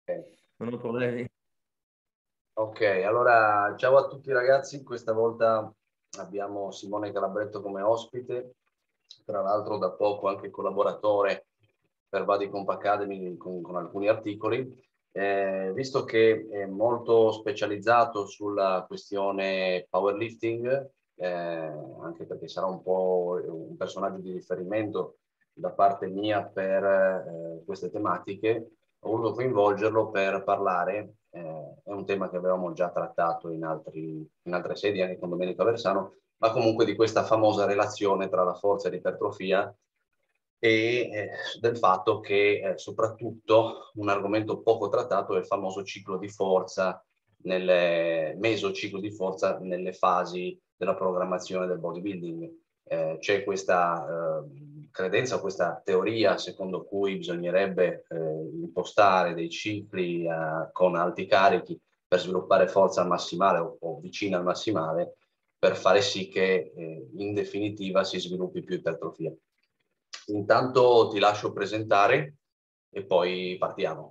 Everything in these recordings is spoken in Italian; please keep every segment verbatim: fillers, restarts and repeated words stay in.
Non ho problemi. Ok, allora ciao a tutti ragazzi, questa volta abbiamo Simone Calabretto come ospite, tra l'altro da poco anche collaboratore per Bodycomp Academy con, con alcuni articoli, eh, visto che è molto specializzato sulla questione powerlifting, eh, anche perché sarà un po' un personaggio di riferimento da parte mia per eh, queste tematiche. Ho voluto coinvolgerlo per parlare, eh, è un tema che avevamo già trattato in, altri, in altre sedi, anche con Domenico Aversano, ma comunque di questa famosa relazione tra la forza e l'ipertrofia e eh, del fatto che eh, soprattutto un argomento poco trattato è il famoso ciclo di forza, nelle mesociclo di forza nelle fasi della programmazione del bodybuilding. Eh, c'è questa eh, credenza, questa teoria secondo cui bisognerebbe eh, impostare dei cicli eh, con alti carichi per sviluppare forza al massimale o, o vicina al massimale per fare sì che eh, in definitiva si sviluppi più ipertrofia. Intanto ti lascio presentare e poi partiamo.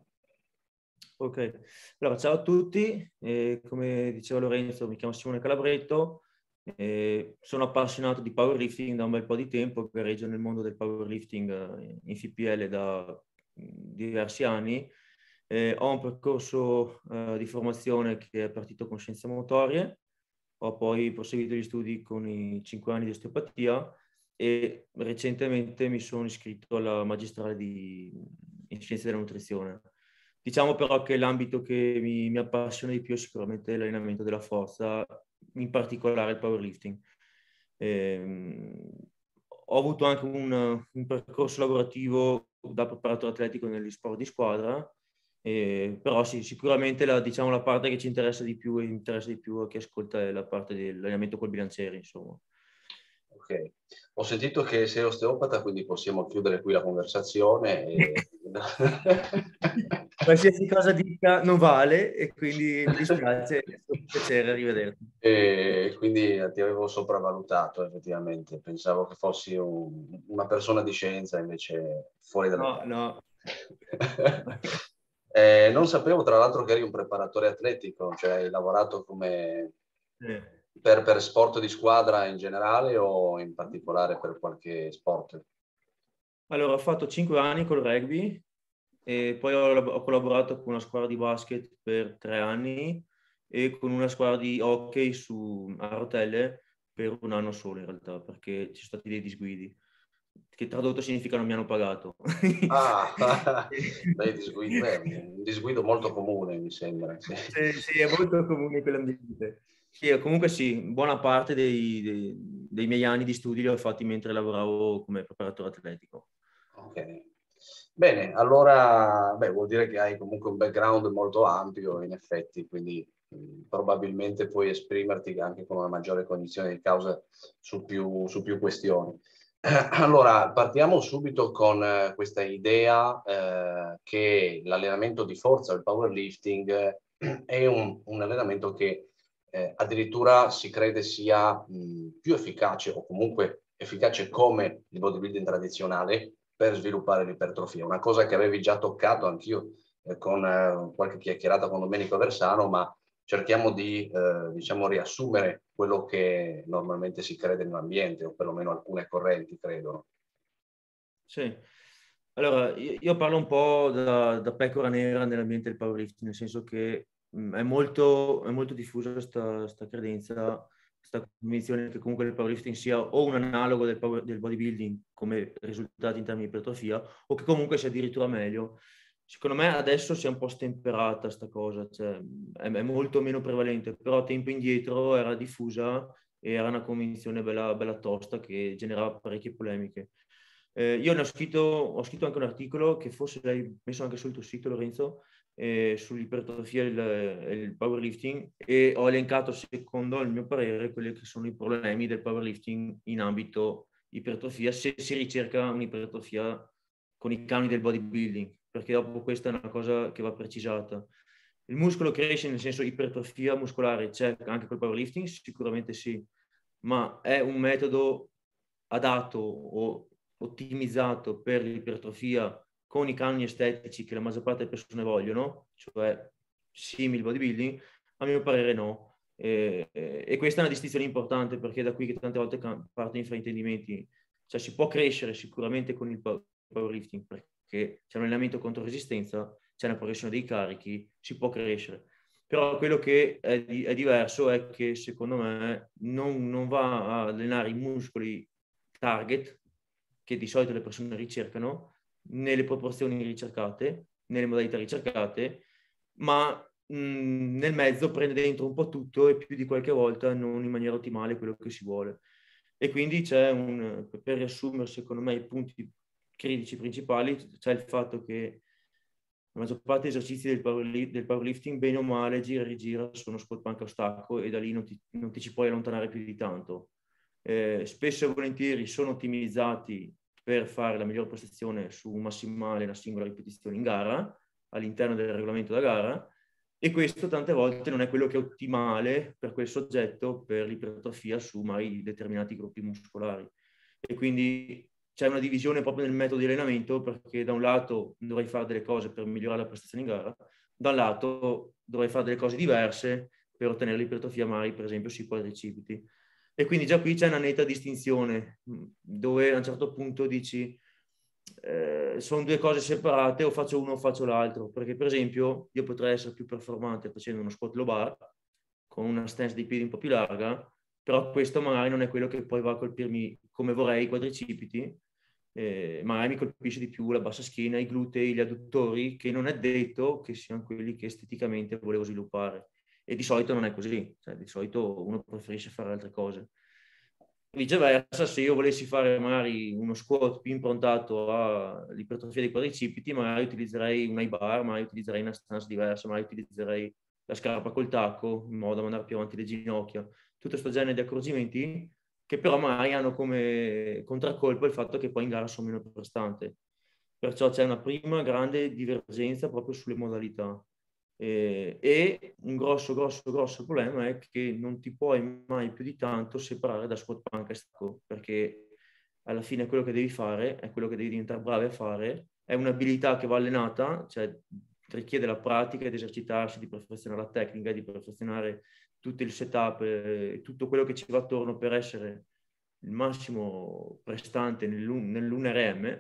Ok, allora ciao a tutti, eh, come diceva Lorenzo mi chiamo Simone Calabretto, eh, sono appassionato di powerlifting da un bel po' di tempo, gareggio nel mondo del powerlifting eh, in F P L da mh, diversi anni, eh, ho un percorso eh, di formazione che è partito con scienze motorie, ho poi proseguito gli studi con i cinque anni di osteopatia e recentemente mi sono iscritto alla magistrale di, in scienze della nutrizione. Diciamo però che l'ambito che mi, mi appassiona di più è sicuramente l'allenamento della forza, in particolare il powerlifting. Eh, ho avuto anche un, un percorso lavorativo da preparatore atletico negli sport di squadra, eh, però sì, sicuramente la, diciamo, la parte che ci interessa di più e interessa di più a chi ascolta è la parte dell'allenamento col bilanciere, insomma. Ok, ho sentito che sei osteopata, quindi possiamo chiudere qui la conversazione. E... Qualsiasi cosa dica non vale e quindi mi dispiace, è stato un piacere, arrivederci. e quindi ti avevo sopravvalutato effettivamente, pensavo che fossi un- una persona di scienza, invece fuori dalle No, carte. no. Eh, non sapevo tra l'altro che eri un preparatore atletico, cioè hai lavorato come Eh. per, per sport di squadra in generale o in particolare per qualche sport? Allora, ho fatto cinque anni col rugby e poi ho, ho collaborato con una squadra di basket per tre anni e con una squadra di hockey su, a rotelle per un anno solo in realtà, perché ci sono stati dei disguidi, che tradotto significa non mi hanno pagato. Ah, beh, disguido, beh, un disguido molto comune mi sembra. Sì. Sì, sì, è molto comune quell'ambiente. Sì, comunque sì, buona parte dei, dei, dei miei anni di studi li ho fatti mentre lavoravo come preparatore atletico. Ok. Bene, allora beh, vuol dire che hai comunque un background molto ampio in effetti, quindi mh, probabilmente puoi esprimerti anche con una maggiore cognizione di causa su più, su più questioni. Allora, partiamo subito con eh, questa idea eh, che l'allenamento di forza, il powerlifting, eh, è un, un allenamento che eh, addirittura si crede sia mh, più efficace o comunque efficace come il bodybuilding tradizionale per sviluppare l'ipertrofia. Una cosa che avevi già toccato anch'io eh, con eh, qualche chiacchierata con Domenico Aversano, ma cerchiamo di eh, diciamo, riassumere quello che normalmente si crede nell'ambiente, o perlomeno alcune correnti credono. Sì. Allora, io, io parlo un po' da, da pecora nera nell'ambiente del powerlifting, nel senso che mh, è molto, è molto diffusa questa credenza, questa convinzione che comunque il powerlifting sia o un analogo del, power, del bodybuilding come risultati in termini di ipertrofia, o che comunque sia addirittura meglio. Secondo me adesso si è un po' stemperata questa cosa, cioè, è, è molto meno prevalente, però tempo indietro era diffusa e era una convinzione bella, bella tosta che generava parecchie polemiche. Eh, io ne ho scritto, ho scritto anche un articolo che forse l'hai messo anche sul tuo sito, Lorenzo, eh, sull'ipertrofia e il, e il powerlifting e ho elencato, secondo il mio parere, quelli che sono i problemi del powerlifting in ambito ipertrofia, se si ricerca un'ipertrofia con i canoni del bodybuilding, perché dopo questa è una cosa che va precisata. Il muscolo cresce nel senso ipertrofia muscolare, c'è anche col powerlifting? Sicuramente sì, ma è un metodo adatto o ottimizzato per l'ipertrofia con i canoni estetici che la maggior parte delle persone vogliono, cioè simil bodybuilding, a mio parere no. E, e questa è una distinzione importante, perché è da qui che tante volte partono i fraintendimenti. Cioè si può crescere sicuramente con il powerlifting, perché c'è un allenamento contro resistenza, c'è una progressione dei carichi, si può crescere. Però quello che è, di, è diverso è che secondo me non, non va a allenare i muscoli target che di solito le persone ricercano, nelle proporzioni ricercate, nelle modalità ricercate, ma mh, nel mezzo prende dentro un po' tutto e più di qualche volta non in maniera ottimale quello che si vuole. E quindi c'è un, per riassumere secondo me i punti critici principali, c'è il fatto che la maggior parte degli esercizi del, powerlift, del powerlifting, bene o male, gira e rigira, sono squat, panca o stacco, e da lì non ti, non ti ci puoi allontanare più di tanto. Eh, spesso e volentieri sono ottimizzati per fare la miglior prestazione su un massimale, una singola ripetizione in gara, all'interno del regolamento da gara, e questo tante volte non è quello che è ottimale per quel soggetto per l'ipertrofia su mai determinati gruppi muscolari. E quindi c'è una divisione proprio nel metodo di allenamento, perché da un lato dovrai fare delle cose per migliorare la prestazione in gara, da un lato dovrai fare delle cose diverse per ottenere l'ipertrofia magari per esempio sui quadricipiti. E quindi già qui c'è una netta distinzione, dove a un certo punto dici eh, sono due cose separate, o faccio uno o faccio l'altro, perché per esempio io potrei essere più performante facendo uno squat low bar con una stance dei piedi un po' più larga, però questo magari non è quello che poi va a colpirmi come vorrei i quadricipiti, eh, magari mi colpisce di più la bassa schiena, i glutei, gli adduttori, che non è detto che siano quelli che esteticamente volevo sviluppare. E di solito non è così, cioè, di solito uno preferisce fare altre cose. Viceversa, se io volessi fare magari uno squat più improntato all'ipertrofia dei quadricipiti, magari utilizzerei un high bar, magari utilizzerei una stance diversa, magari utilizzerei la scarpa col tacco in modo da mandare più avanti le ginocchia. Tutto questo genere di accorgimenti che però magari hanno come contraccolpo il fatto che poi in gara sono meno prestante. Perciò c'è una prima grande divergenza proprio sulle modalità. Eh, e un grosso, grosso, grosso problema è che non ti puoi mai più di tanto separare da squat, panca e stacco, perché alla fine quello che devi fare è quello che devi diventare bravo a fare, è un'abilità che va allenata, cioè richiede la pratica, di esercitarsi, di perfezionare la tecnica, di perfezionare tutto il setup, eh, tutto quello che ci va attorno per essere il massimo prestante nell'uno R M.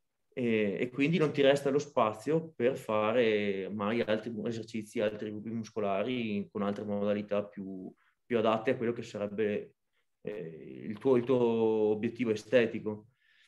E, e quindi non ti resta lo spazio per fare mai altri esercizi, altri gruppi muscolari con altre modalità più, più adatte a quello che sarebbe eh, il, tuo, il tuo obiettivo estetico.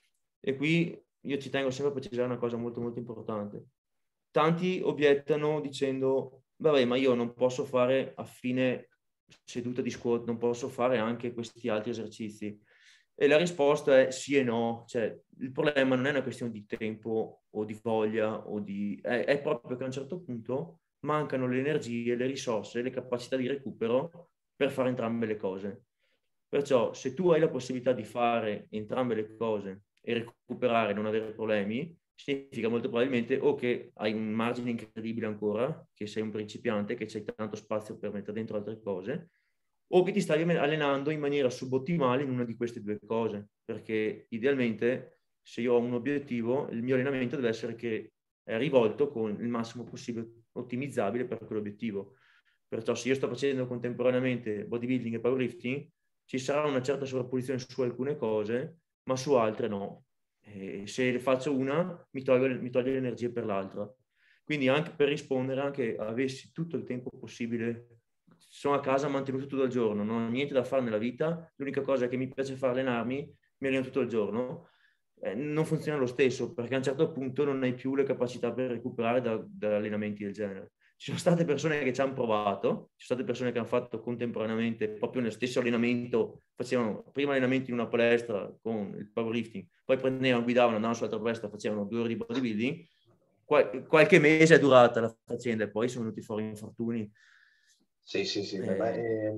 E qui io ci tengo sempre a precisare una cosa molto molto importante. Tanti obiettano dicendo, vabbè, ma io non posso fare a fine seduta di squat, non posso fare anche questi altri esercizi. E la risposta è sì e no. Cioè, il problema non è una questione di tempo o di voglia, o di... È, è proprio che a un certo punto mancano le energie, le risorse, le capacità di recupero per fare entrambe le cose. Perciò se tu hai la possibilità di fare entrambe le cose e recuperare e non avere problemi, significa molto probabilmente o che hai un margine incredibile ancora, che sei un principiante, che c'hai tanto spazio per mettere dentro altre cose, o che ti stai allenando in maniera subottimale in una di queste due cose, perché idealmente se io ho un obiettivo, il mio allenamento deve essere che è rivolto con il massimo possibile ottimizzabile per quell'obiettivo. Perciò se io sto facendo contemporaneamente bodybuilding e powerlifting, ci sarà una certa sovrapposizione su alcune cose, ma su altre no. E se faccio una, mi tolgo, mi tolgo le energie per l'altra. Quindi anche per rispondere, anche avessi tutto il tempo possibile, sono a casa mantenuto tutto il giorno, non ho niente da fare nella vita, l'unica cosa che mi piace fare è allenarmi, mi alleno tutto il giorno, eh, non funziona lo stesso, perché a un certo punto non hai più le capacità per recuperare da, da allenamenti del genere. Ci sono state persone che ci hanno provato, ci sono state persone che hanno fatto contemporaneamente, proprio nello stesso allenamento, facevano prima allenamento in una palestra con il powerlifting, poi prendevano, guidavano, andavano sull'altra palestra, facevano due ore di bodybuilding. Qual- qualche mese è durata la faccenda e poi sono venuti fuori infortuni. Sì, sì, sì. Eh... Ma, eh,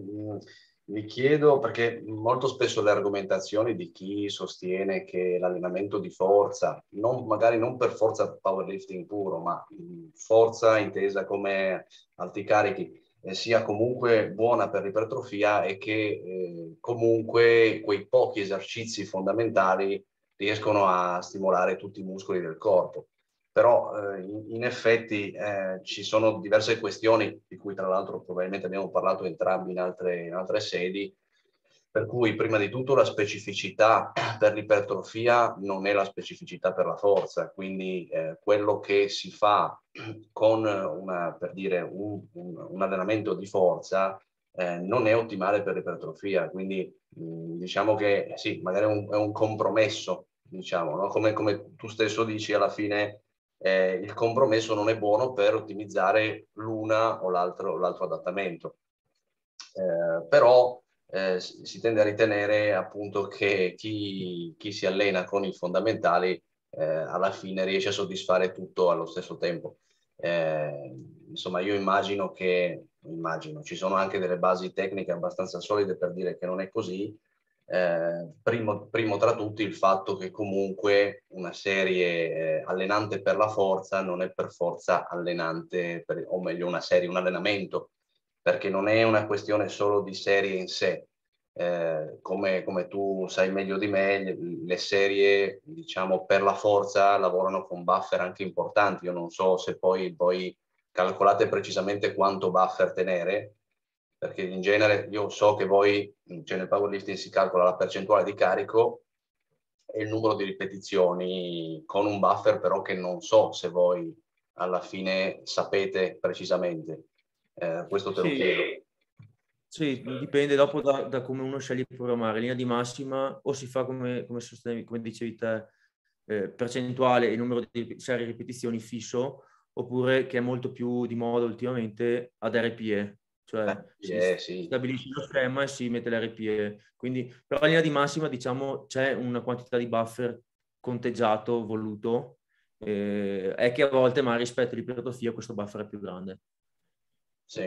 mi chiedo, perché molto spesso le argomentazioni di chi sostiene che l'allenamento di forza, non, magari non per forza powerlifting puro, ma forza intesa come alti carichi, eh, sia comunque buona per l'ipertrofia, e che eh, comunque quei pochi esercizi fondamentali riescono a stimolare tutti i muscoli del corpo. però eh, in, in effetti eh, ci sono diverse questioni, di cui tra l'altro probabilmente abbiamo parlato entrambi in altre, in altre sedi, per cui prima di tutto la specificità per l'ipertrofia non è la specificità per la forza, quindi eh, quello che si fa con una, per dire, un, un, un allenamento di forza eh, non è ottimale per l'ipertrofia, quindi mh, diciamo che sì, magari è un, è un compromesso, diciamo, no? Come, come tu stesso dici, alla fine eh, il compromesso non è buono per ottimizzare l'una o l'altro, l'altro adattamento. Eh, però eh, si tende a ritenere appunto che chi, chi si allena con i fondamentali eh, alla fine riesce a soddisfare tutto allo stesso tempo. Eh, insomma, io immagino che, immagino, ci sono anche delle basi tecniche abbastanza solide per dire che non è così. Eh, primo, primo tra tutti il fatto che comunque una serie eh, allenante per la forza non è per forza allenante, per, o meglio una serie, un allenamento, perché non è una questione solo di serie in sé. Eh, come, come tu sai meglio di me, le, le serie, diciamo, per la forza lavorano con buffer anche importanti. Io non so se poi voi calcolate precisamente quanto buffer tenere, perché in genere io so che voi, cioè nel powerlifting si calcola la percentuale di carico e il numero di ripetizioni con un buffer, però che non so se voi alla fine sapete precisamente. Eh, questo te lo Sì, chiedo. sì, dipende dopo da, da come uno sceglie di programmare. In linea di massima o si fa come, come, sostenevi, come dicevi te, eh, percentuale e numero di serie ripetizioni fisso, oppure che è molto più di moda ultimamente ad R P E, cioè si Eh, sì. stabilisce lo schema e si mette l'R P E. Quindi, però in linea di massima, diciamo, c'è una quantità di buffer conteggiato, voluto, eh, è che a volte, ma rispetto all'ipertrofia, questo buffer è più grande. Sì,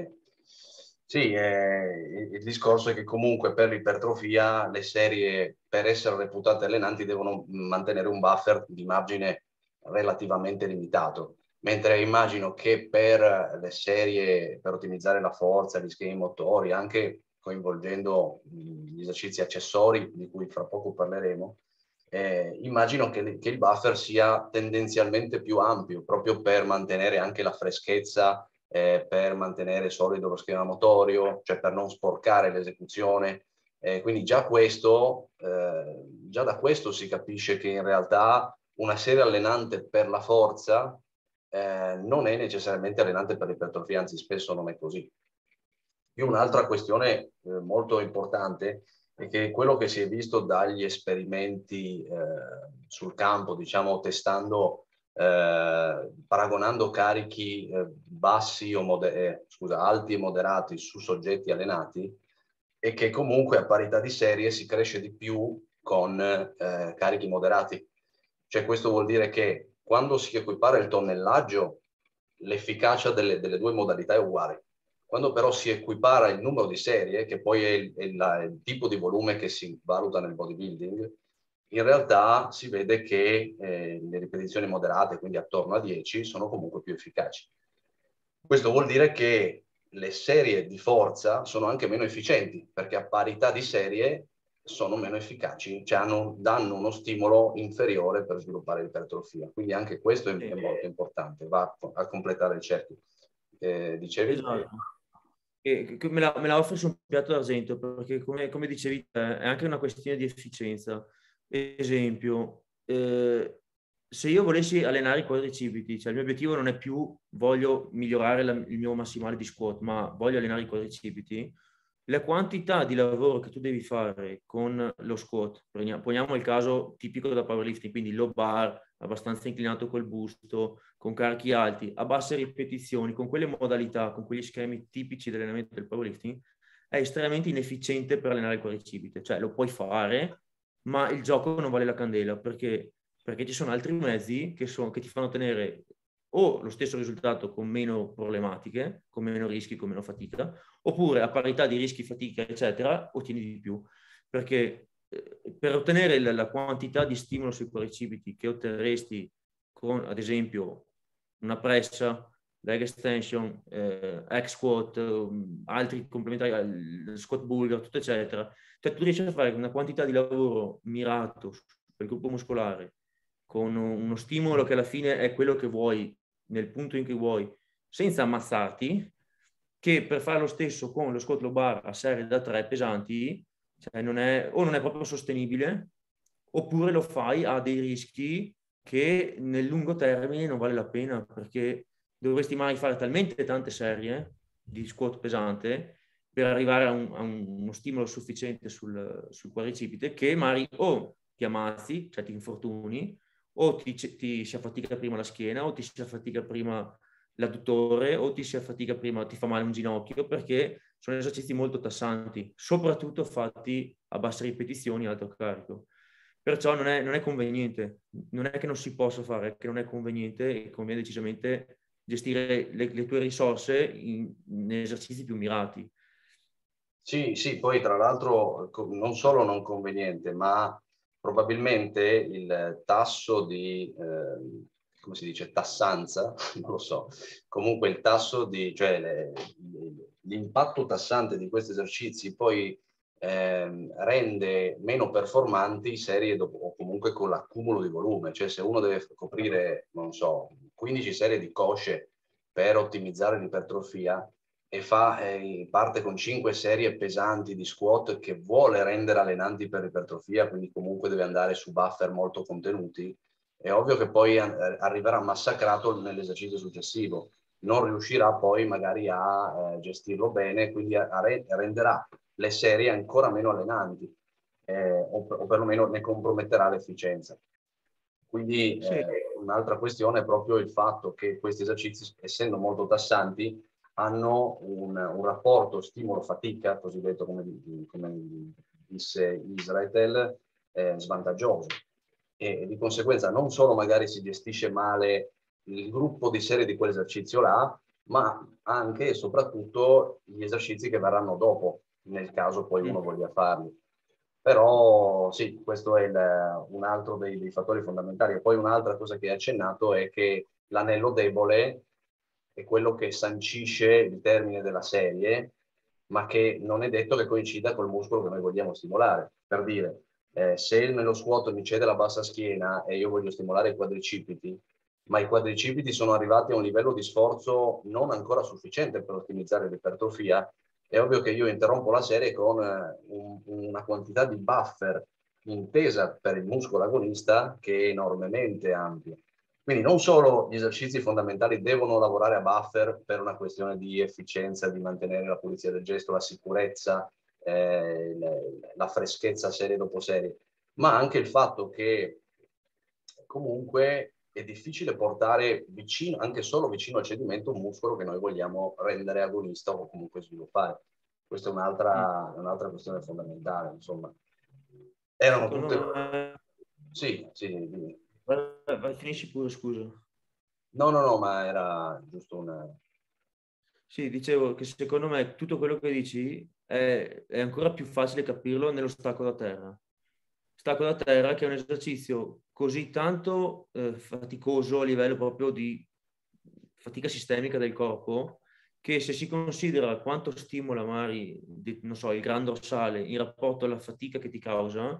sì eh, il discorso è che comunque per l'ipertrofia le serie, per essere reputate allenanti, devono mantenere un buffer di margine relativamente limitato, mentre immagino che per le serie, per ottimizzare la forza, gli schemi motori, anche coinvolgendo gli esercizi accessori, di cui fra poco parleremo, eh, immagino che, che il buffer sia tendenzialmente più ampio, proprio per mantenere anche la freschezza, eh, per mantenere solido lo schema motorio, cioè per non sporcare l'esecuzione. Eh, quindi già questo, eh, già da questo si capisce che in realtà una serie allenante per la forza eh, non è necessariamente allenante per l'ipertrofia, anzi spesso non è così. E un'altra questione eh, molto importante è che quello che si è visto dagli esperimenti eh, sul campo, diciamo testando, eh, paragonando carichi eh, bassi o moder- eh, scusa, alti e moderati su soggetti allenati, è che comunque a parità di serie si cresce di più con eh, carichi moderati. Cioè questo vuol dire che quando si equipara il tonnellaggio, l'efficacia delle, delle due modalità è uguale. Quando però si equipara il numero di serie, che poi è il, è il, il tipo di volume che si valuta nel bodybuilding, in realtà si vede che eh, le ripetizioni moderate, quindi attorno a dieci, sono comunque più efficaci. Questo vuol dire che le serie di forza sono anche meno efficienti, perché a parità di serie sono meno efficaci, cioè hanno, danno uno stimolo inferiore per sviluppare l'ipertrofia. Quindi anche questo è, è molto importante, va a, a completare il cerchio. Eh, dicevi? Esatto. E me la, me la offri su un piatto d'argento, perché come, come dicevi te, è anche una questione di efficienza. Esempio, eh, se io volessi allenare i quadricipiti, cioè il mio obiettivo non è più voglio migliorare la, il mio massimale di squat, ma voglio allenare i quadricipiti, la quantità di lavoro che tu devi fare con lo squat, poniamo il caso tipico da powerlifting, quindi low bar, abbastanza inclinato col busto, con carichi alti, a basse ripetizioni, con quelle modalità, con quegli schemi tipici dell'allenamento del powerlifting, è estremamente inefficiente per allenare il quadricipite. Cioè lo puoi fare, ma il gioco non vale la candela, perché, perché ci sono altri mezzi che, sono, che ti fanno ottenere o lo stesso risultato con meno problematiche, con meno rischi, con meno fatica, oppure a parità di rischi, fatica, eccetera, ottieni di più. Perché eh, per ottenere la, la quantità di stimolo sui quadricipiti che otterresti con, ad esempio, una pressa, leg extension, eh, hack squat, um, altri complementari, squat bulgar, tutto eccetera, cioè tu riesci a fare una quantità di lavoro mirato per il gruppo muscolare con uno stimolo che alla fine è quello che vuoi, nel punto in cui vuoi, senza ammazzarti, che per fare lo stesso con lo squat low bar a serie da tre pesanti, cioè non è, o non è proprio sostenibile, oppure lo fai a dei rischi che nel lungo termine non vale la pena, perché dovresti mai fare talmente tante serie di squat pesante per arrivare a, un, a uno stimolo sufficiente sul, sul quadricipite che magari o ti ammazzi, cioè ti infortuni, o ti, ti si affatica prima la schiena, o ti si affatica prima l'adduttore, o ti si affatica prima, ti fa male un ginocchio, perché sono esercizi molto tassanti, soprattutto fatti a basse ripetizioni, alto carico. Perciò non è, non è conveniente, non è che non si possa fare, è che non è conveniente e conviene decisamente gestire le, le tue risorse in, in esercizi più mirati. Sì, sì, poi tra l'altro non solo non conveniente, ma probabilmente il tasso di, eh, come si dice, tassanza, non lo so, comunque il tasso di, cioè le, l'impatto tassante di questi esercizi poi eh, rende meno performanti serie dopo, o comunque con l'accumulo di volume, cioè se uno deve coprire, non so, quindici serie di cosce per ottimizzare l'ipertrofia, e fa, eh, parte con cinque serie pesanti di squat che vuole rendere allenanti per l'ipertrofia, quindi comunque deve andare su buffer molto contenuti, è ovvio che poi arriverà massacrato nell'esercizio successivo, non riuscirà poi magari a eh, gestirlo bene, quindi a, a re, renderà le serie ancora meno allenanti, eh, o, o perlomeno ne comprometterà l'efficienza. Quindi Sì. eh, un'altra questione è proprio il fatto che questi esercizi, essendo molto tassanti, hanno un, un rapporto stimolo-fatica, cosiddetto come, come disse Israel, eh, svantaggioso. E, e di conseguenza non solo magari si gestisce male il gruppo di serie di quell'esercizio là, ma anche e soprattutto gli esercizi che verranno dopo, nel caso poi uno voglia farli. Però sì, questo è il, un altro dei, dei fattori fondamentali. E poi un'altra cosa che hai accennato è che l'anello debole è quello che sancisce il termine della serie, ma che non è detto che coincida col muscolo che noi vogliamo stimolare. Per dire, eh, se nello squat mi cede la bassa schiena e io voglio stimolare i quadricipiti, ma i quadricipiti sono arrivati a un livello di sforzo non ancora sufficiente per ottimizzare l'ipertrofia, è ovvio che io interrompo la serie con eh, un, una quantità di buffer intesa per il muscolo agonista che è enormemente ampia. Quindi non solo gli esercizi fondamentali devono lavorare a buffer per una questione di efficienza, di mantenere la pulizia del gesto, la sicurezza, eh, la freschezza serie dopo serie, ma anche il fatto che comunque è difficile portare vicino, anche solo vicino al cedimento, un muscolo che noi vogliamo rendere agonista o comunque sviluppare. Questa è un'altra, un'altra questione fondamentale, insomma. Erano Secondo tutte... me... Sì, sì, dimmi. Vai, vai, finisci pure, scusa. No, no, no, ma era giusto una... Sì, dicevo che secondo me tutto quello che dici è, è ancora più facile capirlo nello stacco da terra. Stacco da terra che è un esercizio così tanto eh, faticoso a livello proprio di fatica sistemica del corpo, che se si considera quanto stimola magari, non so, il gran dorsale in rapporto alla fatica che ti causa,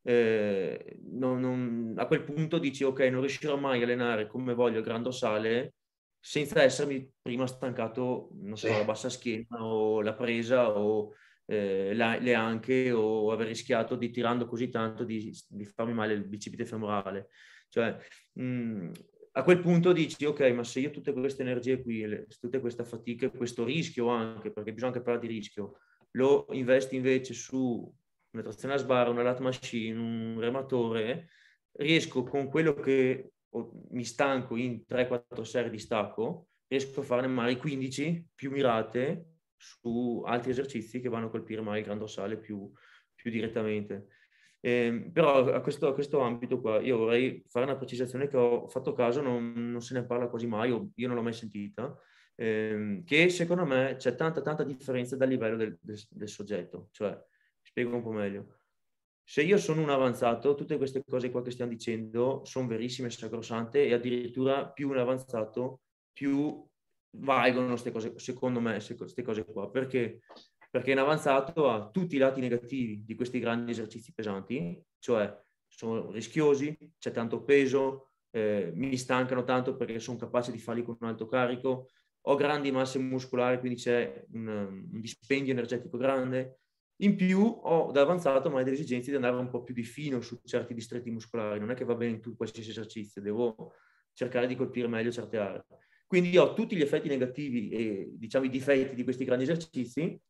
eh, non, non, a quel punto dici ok, non riuscirò mai a allenare come voglio il gran dorsale senza essermi prima stancato, non Sì. so, la bassa schiena o la presa o eh, la, le anche, o aver rischiato di tirando così tanto di, di farmi male il bicipite femorale. Cioè, mh, a quel punto dici ok, ma se io tutte queste energie qui, le, tutte questa fatica, questo rischio anche, perché bisogna anche parlare di rischio, lo investi invece su una trazione a sbarra, una lat machine, un rematore, riesco con quello che mi stanco in tre quattro serie di stacco, riesco a farne magari quindici più mirate su altri esercizi che vanno a colpire magari il gran dorsale più, più direttamente. Eh, però a questo, a questo ambito qua io vorrei fare una precisazione che ho fatto caso, non, non se ne parla quasi mai, o io non l'ho mai sentita, ehm, che secondo me c'è tanta tanta differenza dal livello del, del, del soggetto. Cioè, spiego un po' meglio. Se io sono un avanzato, tutte queste cose qua che stiamo dicendo sono verissime, sacrosante, e addirittura più un avanzato, più valgono queste cose, secondo me, queste cose qua. Perché? Perché un avanzato ha tutti i lati negativi di questi grandi esercizi pesanti, cioè sono rischiosi, c'è tanto peso, eh, mi stancano tanto perché sono capace di farli con un alto carico, ho grandi masse muscolari, quindi c'è un, un dispendio energetico grande. In più ho da avanzato mai delle esigenze di andare un po' più di fino su certi distretti muscolari, non è che va bene in tutto qualsiasi esercizio, devo cercare di colpire meglio certe aree. Quindi ho tutti gli effetti negativi e diciamo i difetti di questi grandi esercizi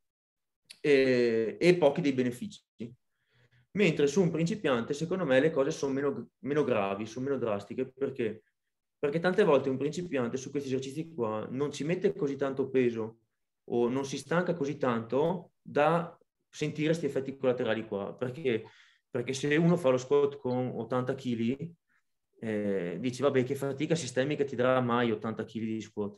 e, e pochi dei benefici. Mentre su un principiante, secondo me, le cose sono meno, meno gravi, sono meno drastiche, perché? Perché tante volte un principiante su questi esercizi qua non ci mette così tanto peso o non si stanca così tanto da sentire questi effetti collaterali qua. Perché? Perché se uno fa lo squat con ottanta chili, eh, dici, vabbè, che fatica sistemica ti darà mai ottanta chili di squat?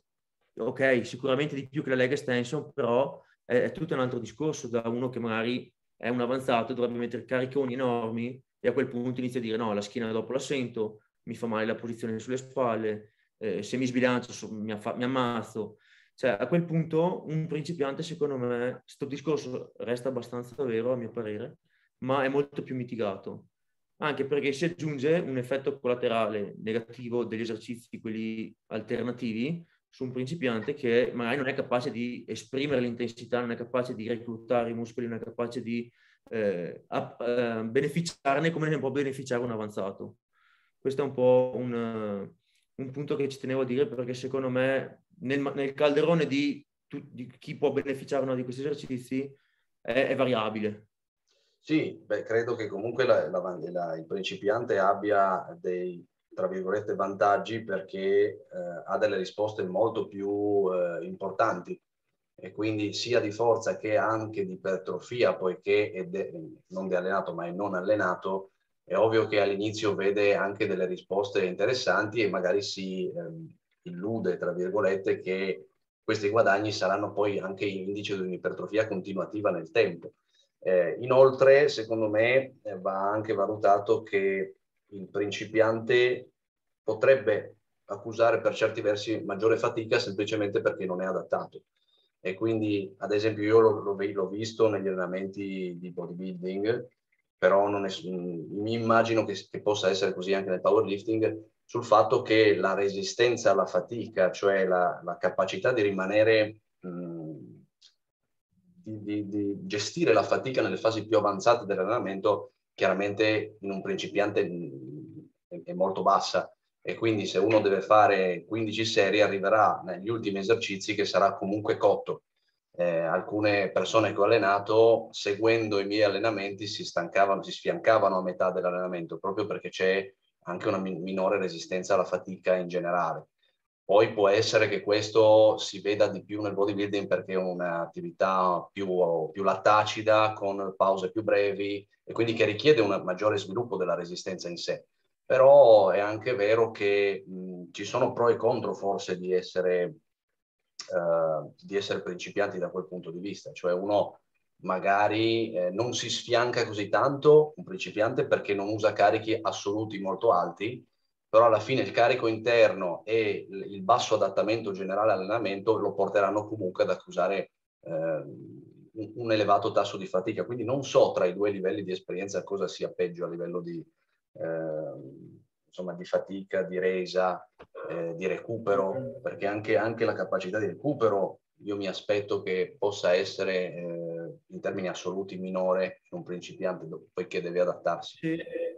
Ok, sicuramente di più che la leg extension, però è, è tutto un altro discorso da uno che magari è un avanzato, dovrebbe mettere cariconi enormi e a quel punto inizia a dire no, la schiena dopo la sento, mi fa male la posizione sulle spalle, eh, se mi sbilancio so, mi, affa- mi ammazzo. Cioè, a quel punto un principiante, secondo me, questo discorso resta abbastanza vero a mio parere, ma è molto più mitigato. Anche perché si aggiunge un effetto collaterale negativo degli esercizi, quelli alternativi, su un principiante che magari non è capace di esprimere l'intensità, non è capace di reclutare i muscoli, non è capace di eh, a, eh, beneficiarne come ne può beneficiare un avanzato. Questo è un po' un, uh, un punto che ci tenevo a dire, perché secondo me nel, nel calderone di, di chi può beneficiare o no di questi esercizi è, è variabile. Sì, beh, credo che comunque la, la, la, il principiante abbia dei, tra virgolette, vantaggi perché eh, ha delle risposte molto più eh, importanti e quindi sia di forza che anche di ipertrofia, poiché è de, non di allenato ma è non allenato, è ovvio che all'inizio vede anche delle risposte interessanti e magari si eh, illude, tra virgolette, che questi guadagni saranno poi anche indice di un'ipertrofia continuativa nel tempo. Eh, inoltre, secondo me, eh, va anche valutato che il principiante potrebbe accusare per certi versi maggiore fatica semplicemente perché non è adattato. E quindi, ad esempio, io l'ho visto negli allenamenti di bodybuilding, però non è, mi immagino che, che possa essere così anche nel powerlifting, sul fatto che la resistenza alla fatica, cioè la, la capacità di rimanere... Mh, Di, di, di gestire la fatica nelle fasi più avanzate dell'allenamento, chiaramente in un principiante è, è molto bassa e quindi se uno deve fare quindici serie arriverà negli ultimi esercizi che sarà comunque cotto. Eh, alcune persone che ho allenato seguendo i miei allenamenti si stancavano, si sfiancavano a metà dell'allenamento proprio perché c'è anche una minore resistenza alla fatica in generale. Poi può essere che questo si veda di più nel bodybuilding perché è un'attività più, più lattacida, con pause più brevi e quindi che richiede un maggiore sviluppo della resistenza in sé. Però è anche vero che mh, ci sono pro e contro forse di essere, eh, di essere principianti da quel punto di vista. Cioè uno magari eh, non si sfianca così tanto, un principiante, perché non usa carichi assoluti molto alti, però alla fine il carico interno e il basso adattamento generale all'allenamento lo porteranno comunque ad accusare eh, un elevato tasso di fatica. Quindi non so tra i due livelli di esperienza cosa sia peggio a livello di, eh, insomma, di fatica, di resa, eh, di recupero, perché anche, anche la capacità di recupero io mi aspetto che possa essere eh, in termini assoluti minore in un principiante, poiché deve adattarsi. Sì.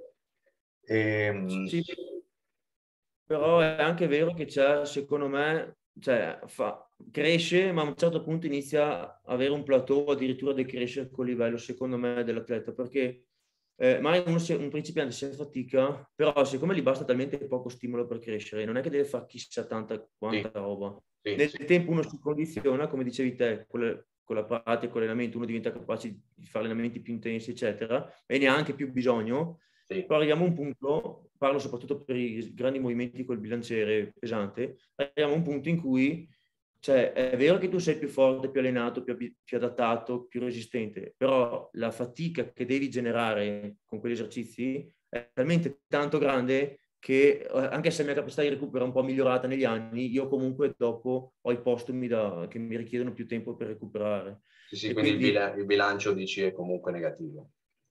E, Sì, però è anche vero che c'è, secondo me, cioè, fa, cresce, ma a un certo punto inizia a avere un plateau, addirittura decrescere col livello, secondo me, dell'atleta, perché eh, magari uno si, un principiante si fatica, però siccome gli basta talmente poco stimolo per crescere, non è che deve fare chissà tanta quanta sì, roba. sì, Nel sì. tempo uno si condiziona, come dicevi te, con, le, con la pratica, con l'allenamento, uno diventa capace di fare allenamenti più intensi, eccetera, e ne ha anche più bisogno. Sì. Però arriviamo a un punto, parlo soprattutto per i grandi movimenti col bilanciere pesante, arriviamo a un punto in cui, cioè, è vero che tu sei più forte, più allenato, più, più adattato, più resistente, però la fatica che devi generare con quegli esercizi è talmente tanto grande che anche se la mia capacità di recupero è un po' migliorata negli anni, io comunque dopo ho i postumi da, che mi richiedono più tempo per recuperare. Sì, sì, E quindi il, quindi bila- il bilancio dici è comunque negativo.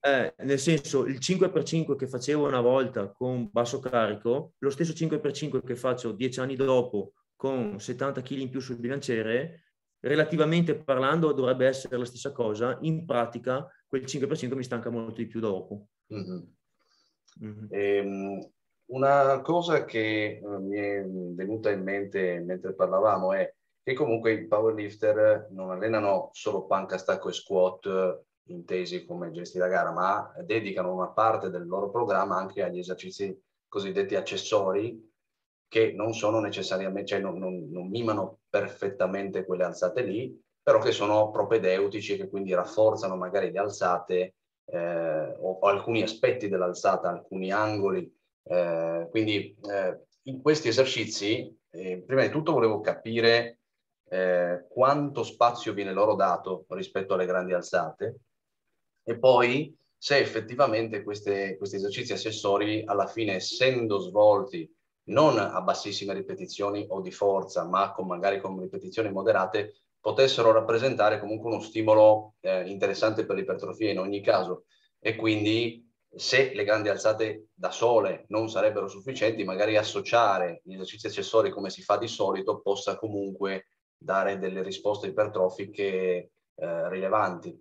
Eh, nel senso, il cinque per cinque che facevo una volta con basso carico, lo stesso cinque per cinque che faccio dieci anni dopo con settanta chili in più sul bilanciere, relativamente parlando dovrebbe essere la stessa cosa. In pratica quel cinque per cinque mi stanca molto di più dopo. Mm-hmm. Mm-hmm. Ehm, una cosa che eh, mi è venuta in mente mentre parlavamo è che comunque i powerlifter non allenano solo panca, stacco e squat eh, intesi come gesti da gara, ma dedicano una parte del loro programma anche agli esercizi cosiddetti accessori, che non sono necessariamente, cioè non, non, non mimano perfettamente quelle alzate lì, però che sono propedeutici e che quindi rafforzano magari le alzate eh, o, o alcuni aspetti dell'alzata, alcuni angoli. Eh, quindi eh, in questi esercizi, eh, prima di tutto volevo capire eh, quanto spazio viene loro dato rispetto alle grandi alzate e poi se effettivamente queste, questi esercizi accessori alla fine, essendo svolti non a bassissime ripetizioni o di forza, ma con, magari con ripetizioni moderate, potessero rappresentare comunque uno stimolo eh, interessante per l'ipertrofia in ogni caso. E quindi se le grandi alzate da sole non sarebbero sufficienti, magari associare gli esercizi accessori come si fa di solito possa comunque dare delle risposte ipertrofiche eh, rilevanti.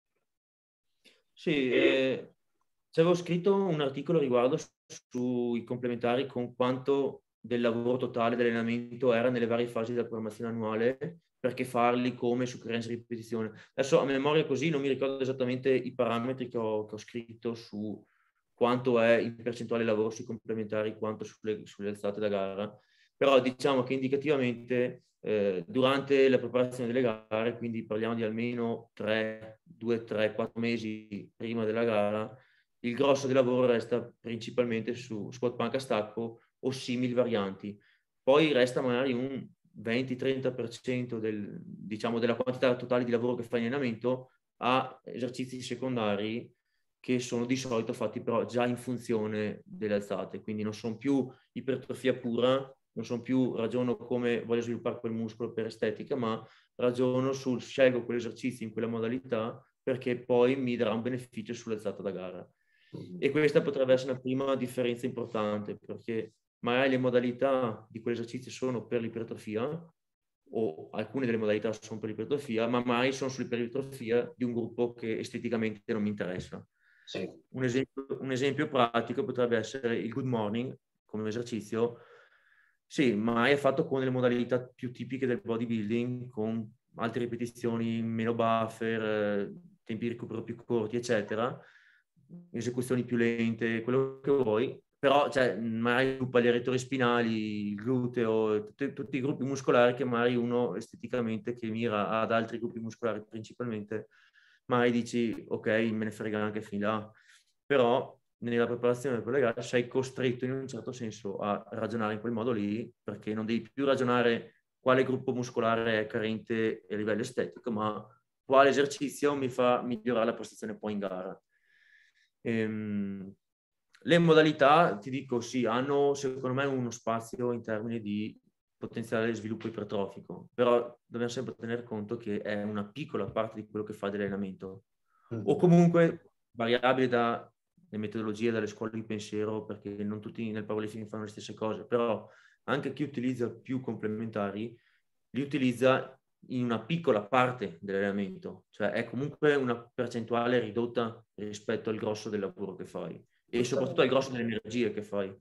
Sì, eh, ci avevo scritto un articolo a riguardo su- sui complementari con quanto del lavoro totale dell'allenamento era nelle varie fasi della programmazione annuale, perché farli come su creanza e ripetizione. Adesso a memoria così non mi ricordo esattamente i parametri che ho, che ho scritto su quanto è in percentuale di lavoro sui complementari, quanto sulle, sulle alzate da gara, però diciamo che indicativamente eh, durante la preparazione delle gare, quindi parliamo di almeno tre, due, tre, quattro mesi prima della gara, il grosso del lavoro resta principalmente su squat, panca, stacco o simili varianti. Poi resta magari un venti-trenta per cento del, diciamo, della quantità totale di lavoro che fai in allenamento a esercizi secondari che sono di solito fatti però già in funzione delle alzate, quindi non sono più ipertrofia pura, non sono più ragiono come voglio sviluppare quel muscolo per estetica, ma ragiono sul scelgo quell'esercizio in quella modalità perché poi mi darà un beneficio sull'alzata da gara. E questa potrebbe essere una prima differenza importante, perché magari le modalità di quell'esercizio sono per l'ipertrofia, o alcune delle modalità sono per l'ipertrofia, ma mai sono sull'ipertrofia di un gruppo che esteticamente non mi interessa. Sì. Un esempio, un esempio pratico potrebbe essere il good morning come esercizio. Sì, mai è fatto con le modalità più tipiche del bodybuilding, con altre ripetizioni, meno buffer, eh, tempi di recupero più corti, eccetera, esecuzioni più lente, quello che vuoi, però cioè, magari sviluppa gli rettori spinali, il gluteo, tutti, tutti i gruppi muscolari che magari uno esteticamente che mira ad altri gruppi muscolari principalmente, magari dici ok, me ne frega anche fin là, però nella preparazione per le gare sei costretto in un certo senso a ragionare in quel modo lì, perché non devi più ragionare quale gruppo muscolare è carente a livello estetico, ma quale esercizio mi fa migliorare la prestazione poi in gara. Ehm, le modalità, ti dico, sì, hanno secondo me uno spazio in termini di potenziale sviluppo ipertrofico, però dobbiamo sempre tenere conto che è una piccola parte di quello che fa dell'allenamento, o comunque variabile dalle metodologie, dalle scuole di pensiero, perché non tutti nel powerlifting fanno le stesse cose, però anche chi utilizza più complementari li utilizza in una piccola parte dell'allenamento, cioè è comunque una percentuale ridotta rispetto al grosso del lavoro che fai e soprattutto al grosso delle energie che fai.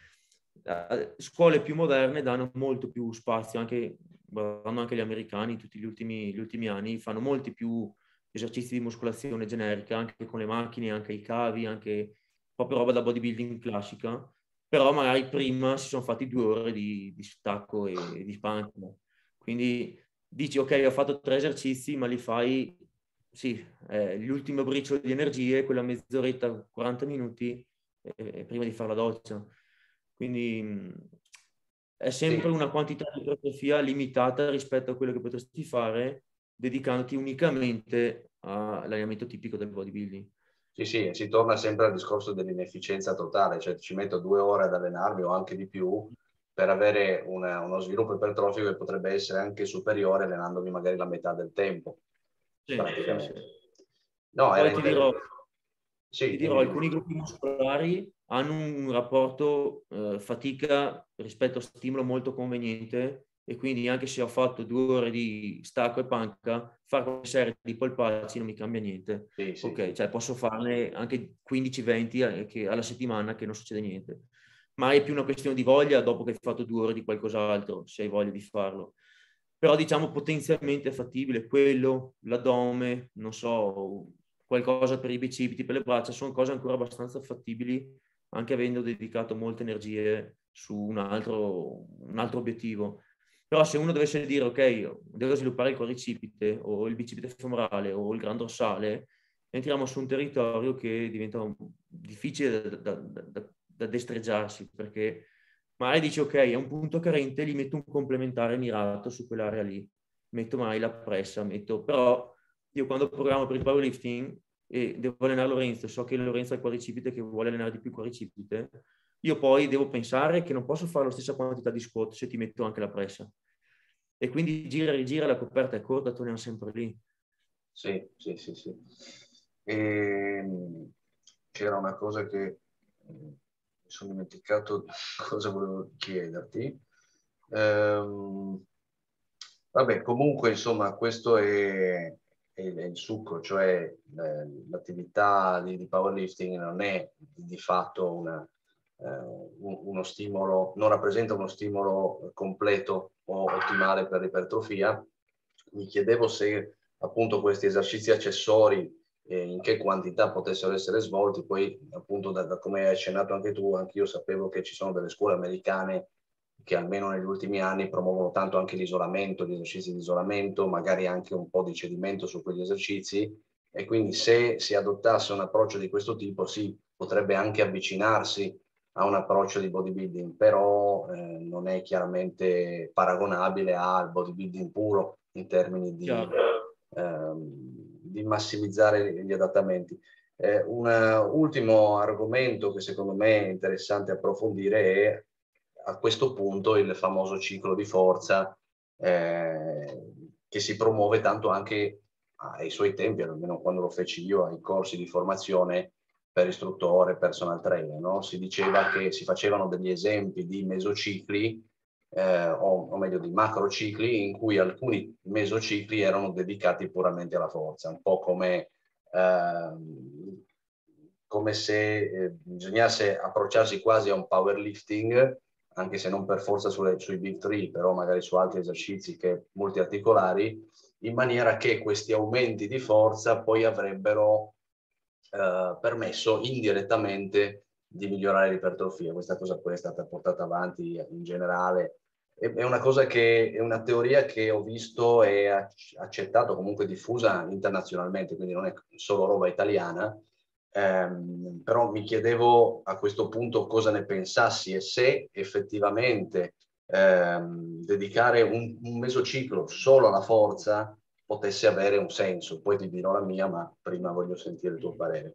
Scuole più moderne danno molto più spazio, anche guardando anche gli americani, tutti gli ultimi, gli ultimi anni fanno molti più esercizi di muscolazione generica, anche con le macchine, anche i cavi, anche proprio roba da bodybuilding classica, però magari prima si sono fatti due ore di, di stacco e di panca. Quindi dici, ok, ho fatto tre esercizi, ma li fai, sì, eh, l'ultimo briciolo di energie, quella mezz'oretta, quaranta minuti, eh, prima di fare la doccia. Quindi mh, è sempre Sì. una quantità di ipertrofia limitata rispetto a quello che potresti fare dedicandoti unicamente all'allenamento tipico del bodybuilding. Sì, sì, si torna sempre al discorso dell'inefficienza totale, cioè ci metto due ore ad allenarmi o anche di più per avere una, uno sviluppo ipertrofico che potrebbe essere anche superiore allenandomi magari la metà del tempo, Sì, sì, sì. praticamente. No, era Poi ti dirò, interessante. Sì, ti dirò, alcuni gruppi muscolari hanno un rapporto eh, fatica rispetto a stimolo molto conveniente, e quindi anche se ho fatto due ore di stacco e panca, fare una serie di polpacci non mi cambia niente. sì, sì, Ok, sì. cioè posso farne anche quindici venti alla settimana che non succede niente. Ma è più una questione di voglia dopo che hai fatto due ore di qualcos'altro, se hai voglia di farlo. Però diciamo potenzialmente è fattibile quello, l'addome, non so, qualcosa per i bicipiti, per le braccia, sono cose ancora abbastanza fattibili, anche avendo dedicato molte energie su un altro, un altro obiettivo. Però se uno dovesse dire, ok, devo sviluppare il quadricipite o il bicipite femorale o il gran dorsale, entriamo su un territorio che diventa difficile da, da, da, da destreggiarsi, perché magari dici, ok, è un punto carente, gli metto un complementare mirato su quell'area lì, metto mai la pressa, metto... Però io quando programmo per il powerlifting e devo allenare Lorenzo, so che Lorenzo ha il quadricipite, che vuole allenare di più il quadricipite, io poi devo pensare che non posso fare la stessa quantità di squat se ti metto anche la pressa. E quindi gira e rigira, la coperta è corta, torniamo sempre lì. Sì, sì, sì, sì. E c'era una cosa che mi sono dimenticato cosa volevo chiederti. Ehm, vabbè, comunque, insomma, questo è, è il succo, cioè eh, l'attività di, di powerlifting non è di fatto una, eh, uno stimolo, non rappresenta uno stimolo completo o ottimale per l'ipertrofia. Mi chiedevo se appunto questi esercizi accessori eh, in che quantità potessero essere svolti, poi appunto da, da come hai accennato anche tu, anch'io sapevo che ci sono delle scuole americane che almeno negli ultimi anni promuovono tanto anche l'isolamento, gli esercizi di isolamento, magari anche un po' di cedimento su quegli esercizi, e quindi se si adottasse un approccio di questo tipo si potrebbe anche avvicinarsi a un approccio di bodybuilding, però eh, non è chiaramente paragonabile al bodybuilding puro in termini di, ehm, di massimizzare gli adattamenti. Eh, un ultimo argomento che secondo me è interessante approfondire è a questo punto il famoso ciclo di forza eh, che si promuove tanto anche ai suoi tempi, almeno quando lo feci io, ai corsi di formazione per istruttore, personal trainer, no? Si diceva che si facevano degli esempi di mesocicli eh, o, o meglio di macrocicli in cui alcuni mesocicli erano dedicati puramente alla forza, un po' come eh, come se eh, bisognasse approcciarsi quasi a un powerlifting, anche se non per forza sulle, sui big three, però magari su altri esercizi che multiarticolari, in maniera che questi aumenti di forza poi avrebbero eh, permesso indirettamente di migliorare l'ipertrofia. Questa cosa poi è stata portata avanti in generale. È una cosa che è una teoria che ho visto e accettato, comunque diffusa internazionalmente, quindi non è solo roba italiana. Um, però mi chiedevo a questo punto cosa ne pensassi e se effettivamente um, dedicare un, un mesociclo solo alla forza potesse avere un senso. Poi ti dirò la mia, ma prima voglio sentire il tuo parere.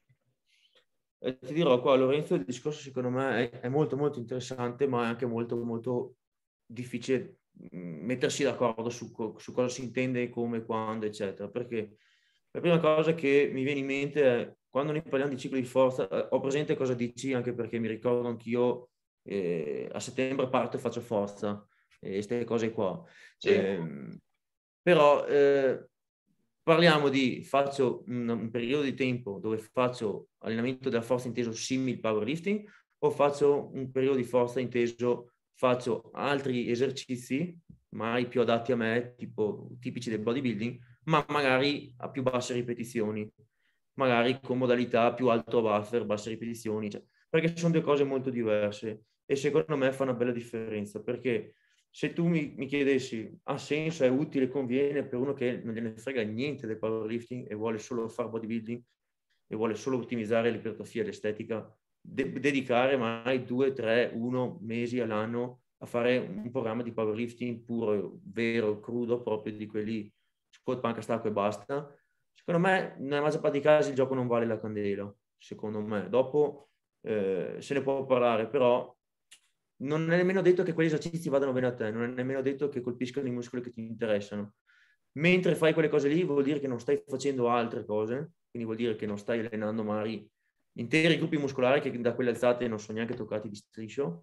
Eh, ti dirò qua, Lorenzo, il discorso secondo me è, è molto molto interessante, ma è anche molto molto difficile mettersi d'accordo su, co su cosa si intende, come, quando, eccetera. Perché la prima cosa che mi viene in mente è, quando noi parliamo di ciclo di forza, eh, ho presente cosa dici, anche perché mi ricordo anch'io, eh, a settembre parto e faccio forza, e queste cose qua. Sì. Eh, però eh, parliamo di, faccio un, un periodo di tempo dove faccio allenamento della forza inteso simil powerlifting, o faccio un periodo di forza inteso faccio altri esercizi mai più adatti a me, tipo tipici del bodybuilding, ma magari a più basse ripetizioni, magari con modalità più alto buffer, basse ripetizioni, cioè, perché sono due cose molto diverse e secondo me fa una bella differenza, perché se tu mi, mi chiedessi ha senso, è utile, conviene per uno che non gliene frega niente del powerlifting e vuole solo fare bodybuilding e vuole solo ottimizzare l'ipertrofia e l'estetica, de dedicare magari due, tre, uno mesi all'anno a fare un programma di powerlifting puro, vero, crudo, proprio di quelli squat, panca, stacco e basta. Secondo me, nella maggior parte dei casi il gioco non vale la candela, secondo me. Dopo eh, se ne può parlare, però non è nemmeno detto che quegli esercizi vadano bene a te, non è nemmeno detto che colpiscano i muscoli che ti interessano. Mentre fai quelle cose lì vuol dire che non stai facendo altre cose quindi vuol dire che non stai allenando magari interi gruppi muscolari che da quelle alzate non sono neanche toccati di striscio.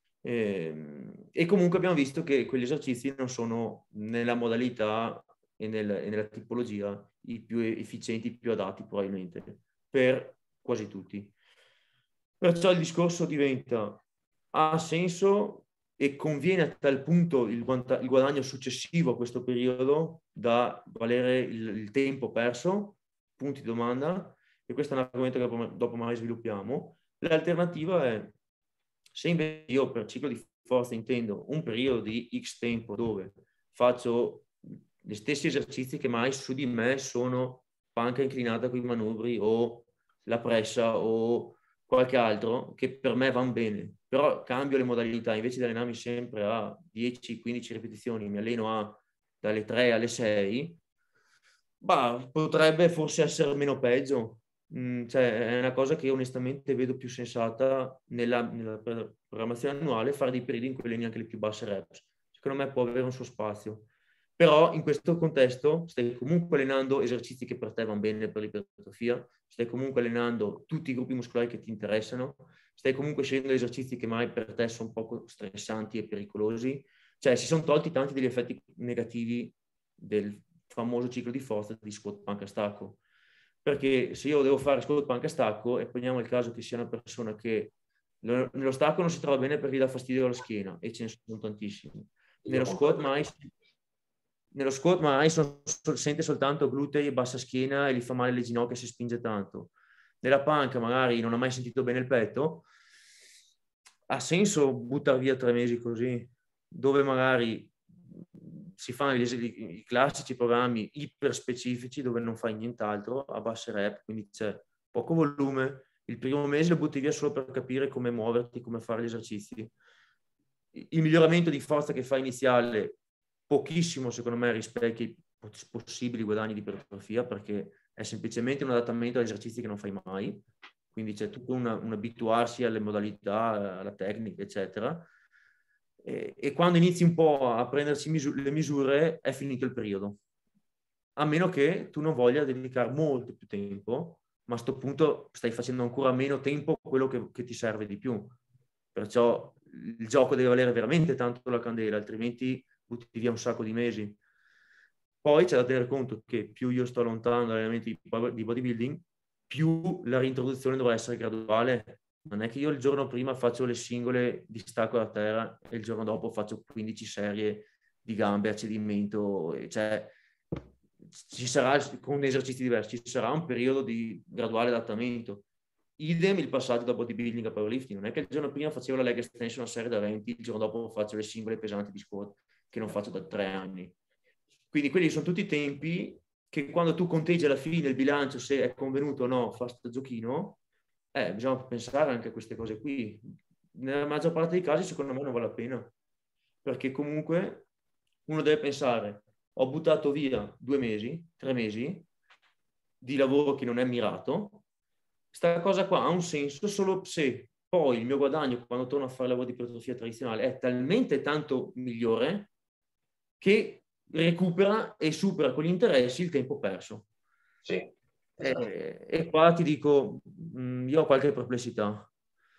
E, e comunque abbiamo visto che quegli esercizi non sono nella modalità e, nel, e nella tipologia i più efficienti, i più adatti probabilmente per quasi tutti. Perciò il discorso diventa: ha senso e conviene a tal punto il, il guadagno successivo a questo periodo da valere il, il tempo perso? Punti di domanda. E questo è un argomento che dopo, dopo magari sviluppiamo. L'alternativa è: se invece io per ciclo di forza intendo un periodo di X tempo dove faccio gli stessi esercizi che mai su di me sono panca inclinata con i manubri o la pressa o qualche altro che per me vanno bene, però cambio le modalità, invece di allenarmi sempre a dieci quindici ripetizioni, mi alleno a dalle tre alle sei, bah, potrebbe forse essere meno peggio. Mm, cioè, è una cosa che onestamente vedo più sensata nella, nella programmazione annuale, fare dei periodi in cui alleni anche le più basse reps. Secondo me può avere un suo spazio. Però in questo contesto stai comunque allenando esercizi che per te vanno bene per l'ipertrofia, stai comunque allenando tutti i gruppi muscolari che ti interessano, stai comunque scegliendo esercizi che mai per te sono poco stressanti e pericolosi. Cioè si sono tolti tanti degli effetti negativi del famoso ciclo di forza di squat panca stacco. Perché se io devo fare squat panca stacco e prendiamo il caso che sia una persona che nello stacco non si trova bene perché gli dà fastidio alla schiena, e ce ne sono tantissimi. Nello squat mai nello squat magari sono, sente soltanto glutei e bassa schiena e gli fa male le ginocchia se spinge tanto. Nella panca magari non ha mai sentito bene il petto. Ha senso buttare via tre mesi così, dove magari si fanno gli, i classici programmi iper specifici dove non fai nient'altro a basse rep, quindi c'è poco volume. Il primo mese lo butti via solo per capire come muoverti, come fare gli esercizi. Il miglioramento di forza che fa iniziale pochissimo, secondo me, rispecchia i possibili guadagni di ipertrofia, perché è semplicemente un adattamento agli esercizi che non fai mai, quindi c'è tutto una, un abituarsi alle modalità, alla tecnica, eccetera. E, e quando inizi un po' a prendersi misure, le misure, è finito il periodo. A meno che tu non voglia dedicare molto più tempo, ma a questo punto stai facendo ancora meno tempo quello che, che ti serve di più. Perciò il gioco deve valere veramente tanto la candela, altrimenti butti via un sacco di mesi. Poi c'è da tenere conto che più io sto lontano dall'allenamento di bodybuilding, più la reintroduzione dovrà essere graduale. Non è che io il giorno prima faccio le singole di stacco da terra e il giorno dopo faccio quindici serie di gambe a cedimento. Cioè, ci sarà, con esercizi diversi, ci sarà un periodo di graduale adattamento. Idem il passaggio da bodybuilding a powerlifting. Non è che il giorno prima facevo la leg extension a serie da venti, il giorno dopo faccio le singole pesanti di squat che non faccio da tre anni. Quindi quelli sono tutti tempi che quando tu conteggi alla fine il bilancio se è convenuto o no fare questo giochino, eh, bisogna pensare anche a queste cose qui. Nella maggior parte dei casi secondo me non vale la pena, perché comunque uno deve pensare: ho buttato via due mesi, tre mesi di lavoro che non è mirato, sta cosa qua ha un senso solo se poi il mio guadagno quando torno a fare lavoro di ipertrofia tradizionale è talmente tanto migliore che recupera e supera con gli interessi il tempo perso. Sì, esatto. E, e qua ti dico, mh, io ho qualche perplessità.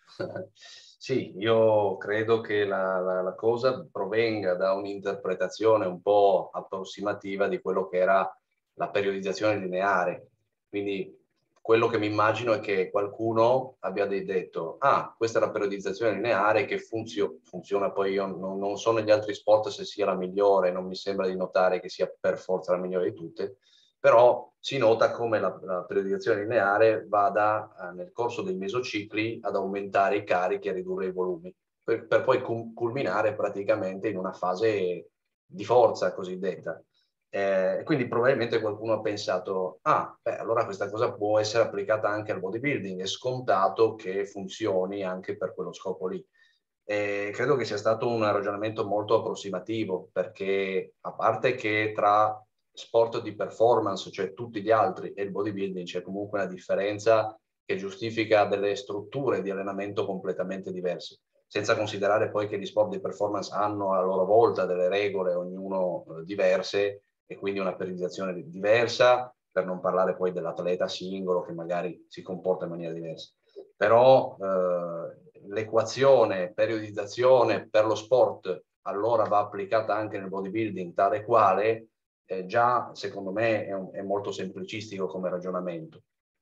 Sì, io credo che la, la, la cosa provenga da un'interpretazione un po' approssimativa di quello che era la periodizzazione lineare. Quindi quello che mi immagino è che qualcuno abbia detto: ah, questa è la periodizzazione lineare che funzio- funziona. Poi io non, non so negli altri sport se sia la migliore, non mi sembra di notare che sia per forza la migliore di tutte, però si nota come la, la periodizzazione lineare vada eh, nel corso dei mesocicli ad aumentare i carichi e a ridurre i volumi, per, per poi cum- culminare praticamente in una fase di forza cosiddetta. Eh, quindi probabilmente qualcuno ha pensato: ah, beh, allora questa cosa può essere applicata anche al bodybuilding, è scontato che funzioni anche per quello scopo lì. Eh, credo che sia stato un ragionamento molto approssimativo, perché a parte che tra sport di performance, cioè tutti gli altri, e il bodybuilding c'è comunque una differenza che giustifica delle strutture di allenamento completamente diverse, senza considerare poi che gli sport di performance hanno a loro volta delle regole, ognuno eh, diverse, e quindi una periodizzazione diversa, per non parlare poi dell'atleta singolo che magari si comporta in maniera diversa. Però eh, l'equazione periodizzazione per lo sport allora va applicata anche nel bodybuilding tale quale, eh, già secondo me è, un, è molto semplicistico come ragionamento.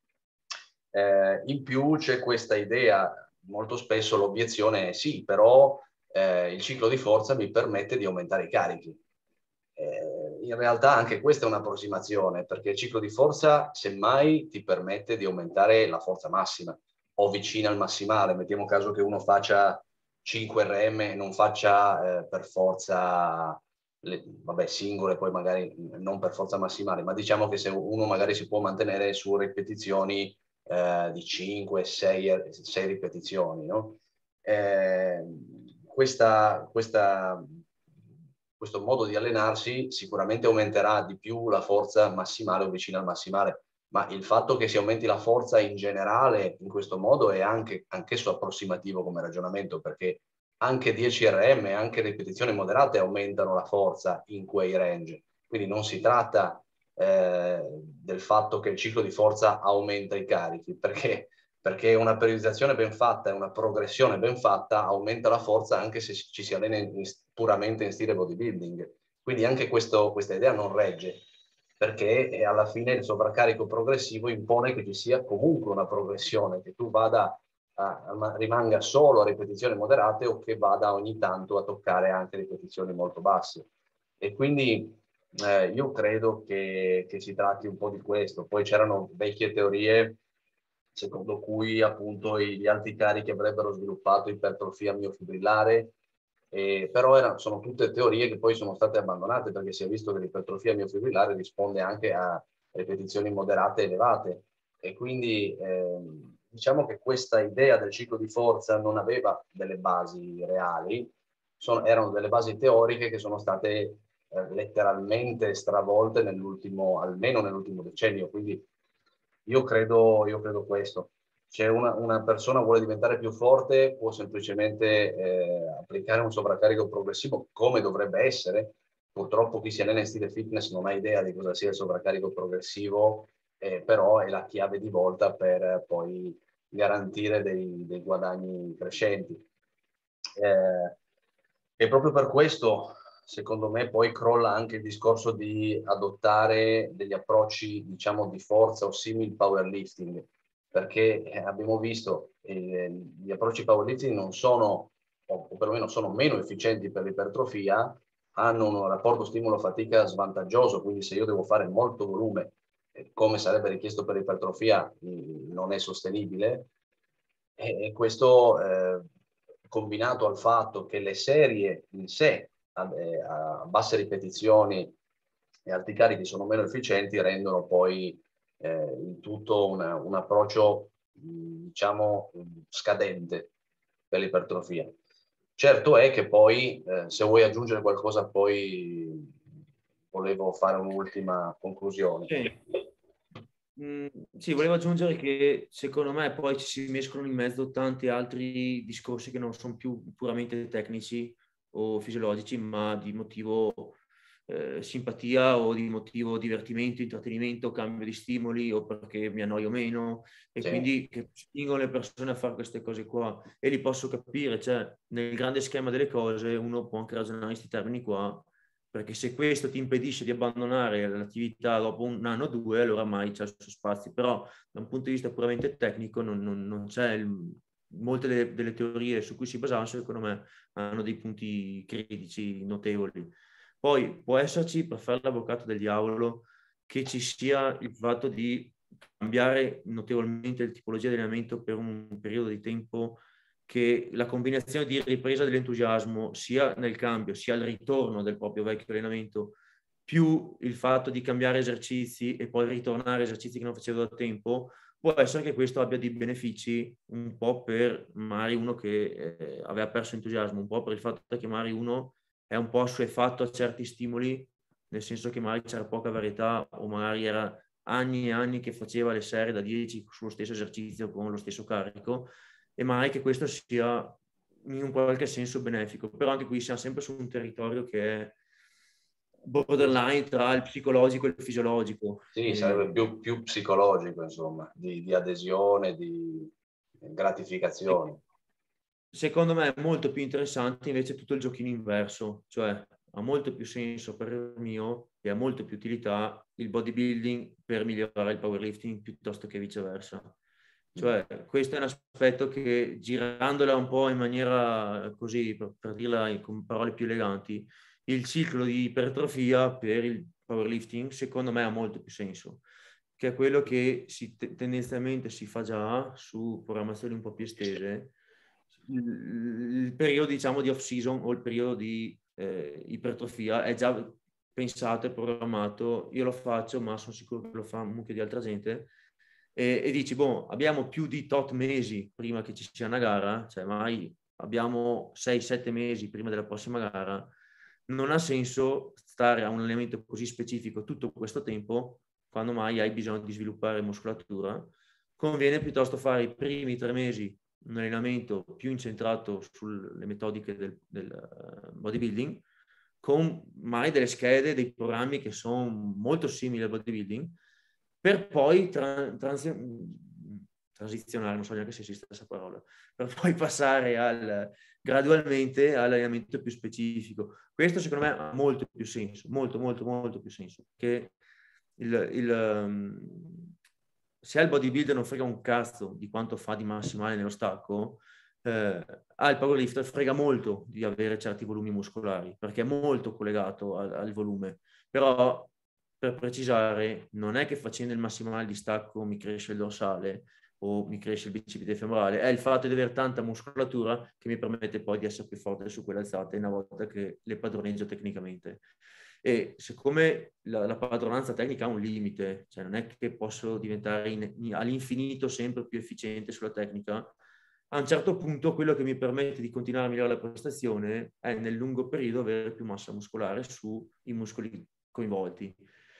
Eh, in più c'è questa idea, molto spesso l'obiezione è sì, però eh, il ciclo di forza mi permette di aumentare i carichi. Eh, in realtà anche questa è un'approssimazione, perché il ciclo di forza semmai ti permette di aumentare la forza massima o vicina al massimale. Mettiamo caso che uno faccia cinque R M e non faccia eh, per forza le, vabbè, singole, poi magari non per forza massimale, ma diciamo che se uno magari si può mantenere su ripetizioni eh, di cinque sei ripetizioni, no? Eh, questa, questa, questo modo di allenarsi sicuramente aumenterà di più la forza massimale o vicina al massimale, ma il fatto che si aumenti la forza in generale in questo modo è anche anch'esso approssimativo come ragionamento, perché anche dieci R M, anche ripetizioni moderate aumentano la forza in quei range. Quindi non si tratta eh, del fatto che il ciclo di forza aumenta i carichi, perché, perché una periodizzazione ben fatta e una progressione ben fatta aumenta la forza anche se ci si allena in, puramente in stile bodybuilding. Quindi anche questo, questa idea non regge, perché alla fine il sovraccarico progressivo impone che ci sia comunque una progressione, che tu vada a, rimanga solo a ripetizioni moderate o che vada ogni tanto a toccare anche ripetizioni molto basse. E quindi eh, io credo che, che si tratti un po' di questo. Poi c'erano vecchie teorie secondo cui appunto gli alti carichi avrebbero sviluppato ipertrofia miofibrillare, eh, però erano, sono tutte teorie che poi sono state abbandonate, perché si è visto che l'ipertrofia miofibrillare risponde anche a ripetizioni moderate elevate, e quindi eh, diciamo che questa idea del ciclo di forza non aveva delle basi reali, sono, erano delle basi teoriche che sono state eh, letteralmente stravolte nell'ultimo, almeno nell'ultimo decennio. Quindi io credo, io credo questo. Se una, una persona vuole diventare più forte, può semplicemente eh, applicare un sovraccarico progressivo, come dovrebbe essere. Purtroppo chi si allena in stile fitness non ha idea di cosa sia il sovraccarico progressivo, eh, però è la chiave di volta per poi garantire dei, dei guadagni crescenti. Eh, e proprio per questo, secondo me, poi crolla anche il discorso di adottare degli approcci, diciamo, di forza o simil powerlifting, perché eh, abbiamo visto che eh, gli approcci powerlifting non sono, o perlomeno sono meno efficienti per l'ipertrofia, hanno un rapporto stimolo-fatica svantaggioso, quindi se io devo fare molto volume, eh, come sarebbe richiesto per l'ipertrofia, mh, non è sostenibile. E, e questo eh, combinato al fatto che le serie in sé a, a basse ripetizioni e alti carichi sono meno efficienti, rendono poi eh, il tutto una, un approccio diciamo scadente per l'ipertrofia. Certo è che poi eh, se vuoi aggiungere qualcosa, poi volevo fare un'ultima conclusione. Sì. Mm, sì, volevo aggiungere che secondo me poi ci si mescolano in mezzo tanti altri discorsi che non sono più puramente tecnici o fisiologici, ma di motivo eh, simpatia o di motivo divertimento, intrattenimento, cambio di stimoli o perché mi annoio meno, e Sì. quindi che spingono le persone a fare queste cose qua, e li posso capire, cioè nel grande schema delle cose uno può anche ragionare in questi termini qua, perché se questo ti impedisce di abbandonare l'attività dopo un anno o due, allora mai c'è il suo spazio. Però da un punto di vista puramente tecnico non, non, non c'è il, molte delle, delle teorie su cui si basavano, secondo me, hanno dei punti critici notevoli. Poi può esserci, per fare l'avvocato del diavolo, che ci sia il fatto di cambiare notevolmente la tipologia di allenamento per un periodo di tempo, che la combinazione di ripresa dell'entusiasmo sia nel cambio sia al ritorno del proprio vecchio allenamento, più il fatto di cambiare esercizi e poi ritornare a esercizi che non facevo da tempo, può essere che questo abbia dei benefici un po' per magari uno che eh, aveva perso entusiasmo, un po' per il fatto che magari uno è un po' assuefatto a certi stimoli, nel senso che magari c'era poca varietà o magari era anni e anni che faceva le serie da dieci sullo stesso esercizio con lo stesso carico, e mai che questo sia in un qualche senso benefico. Però anche qui siamo sempre su un territorio che è borderline tra il psicologico e il fisiologico. Sì, sarebbe più, più psicologico, insomma, di, di adesione, di gratificazione. Secondo me è molto più interessante invece tutto il giochino inverso, cioè ha molto più senso per il mio e ha molto più utilità il bodybuilding per migliorare il powerlifting piuttosto che viceversa. Cioè questo è un aspetto che, girandola un po' in maniera così, per, per dirla con parole più eleganti, il ciclo di ipertrofia per il powerlifting secondo me ha molto più senso, che è quello che si, tendenzialmente si fa già su programmazioni un po' più estese. Il, il periodo, diciamo, di off-season o il periodo di eh, ipertrofia è già pensato e programmato. Io lo faccio, ma sono sicuro che lo fa un mucchio di altra gente. E, e dici, boh, abbiamo più di tot mesi prima che ci sia una gara, cioè mai abbiamo sei sette mesi prima della prossima gara. Non ha senso stare a un allenamento così specifico tutto questo tempo quando mai hai bisogno di sviluppare muscolatura. Conviene piuttosto fare i primi tre mesi un allenamento più incentrato sulle metodiche del, del bodybuilding, con mai delle schede, dei programmi che sono molto simili al bodybuilding, per poi tra, trans, transizionare, non so neanche se esiste questa parola, per poi passare al, gradualmente all'allenamento più specifico. Questo secondo me ha molto più senso, molto, molto, molto più senso, che il... il um, se al bodybuilder non frega un cazzo di quanto fa di massimale nello stacco, eh, al powerlifter frega molto di avere certi volumi muscolari, perché è molto collegato al, al volume. Però, per precisare, non è che facendo il massimale di stacco mi cresce il dorsale o mi cresce il bicipite femorale, è il fatto di avere tanta muscolatura che mi permette poi di essere più forte su quelle alzate una volta che le padroneggio tecnicamente. E siccome la, la padronanza tecnica ha un limite, cioè non è che posso diventare in, in, all'infinito sempre più efficiente sulla tecnica, a un certo punto quello che mi permette di continuare a migliorare la prestazione è nel lungo periodo avere più massa muscolare sui muscoli coinvolti.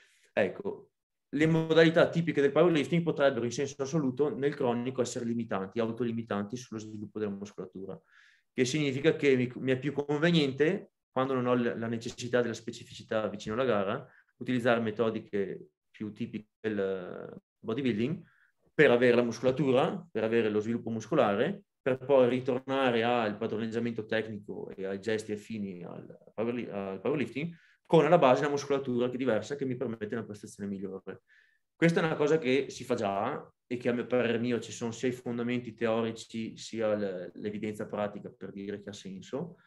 Ecco, le modalità tipiche del powerlifting potrebbero in senso assoluto nel cronico essere limitanti, autolimitanti sullo sviluppo della muscolatura, che significa che mi, mi è più conveniente, quando non ho la necessità della specificità vicino alla gara, utilizzare metodiche più tipiche del bodybuilding per avere la muscolatura, per avere lo sviluppo muscolare, per poi ritornare al padroneggiamento tecnico e ai gesti affini al, power, al powerlifting, con alla base una muscolatura che è diversa, che mi permette una prestazione migliore. Questa è una cosa che si fa già e che a mio parere mio ci sono sia i fondamenti teorici sia l'evidenza pratica per dire che ha senso,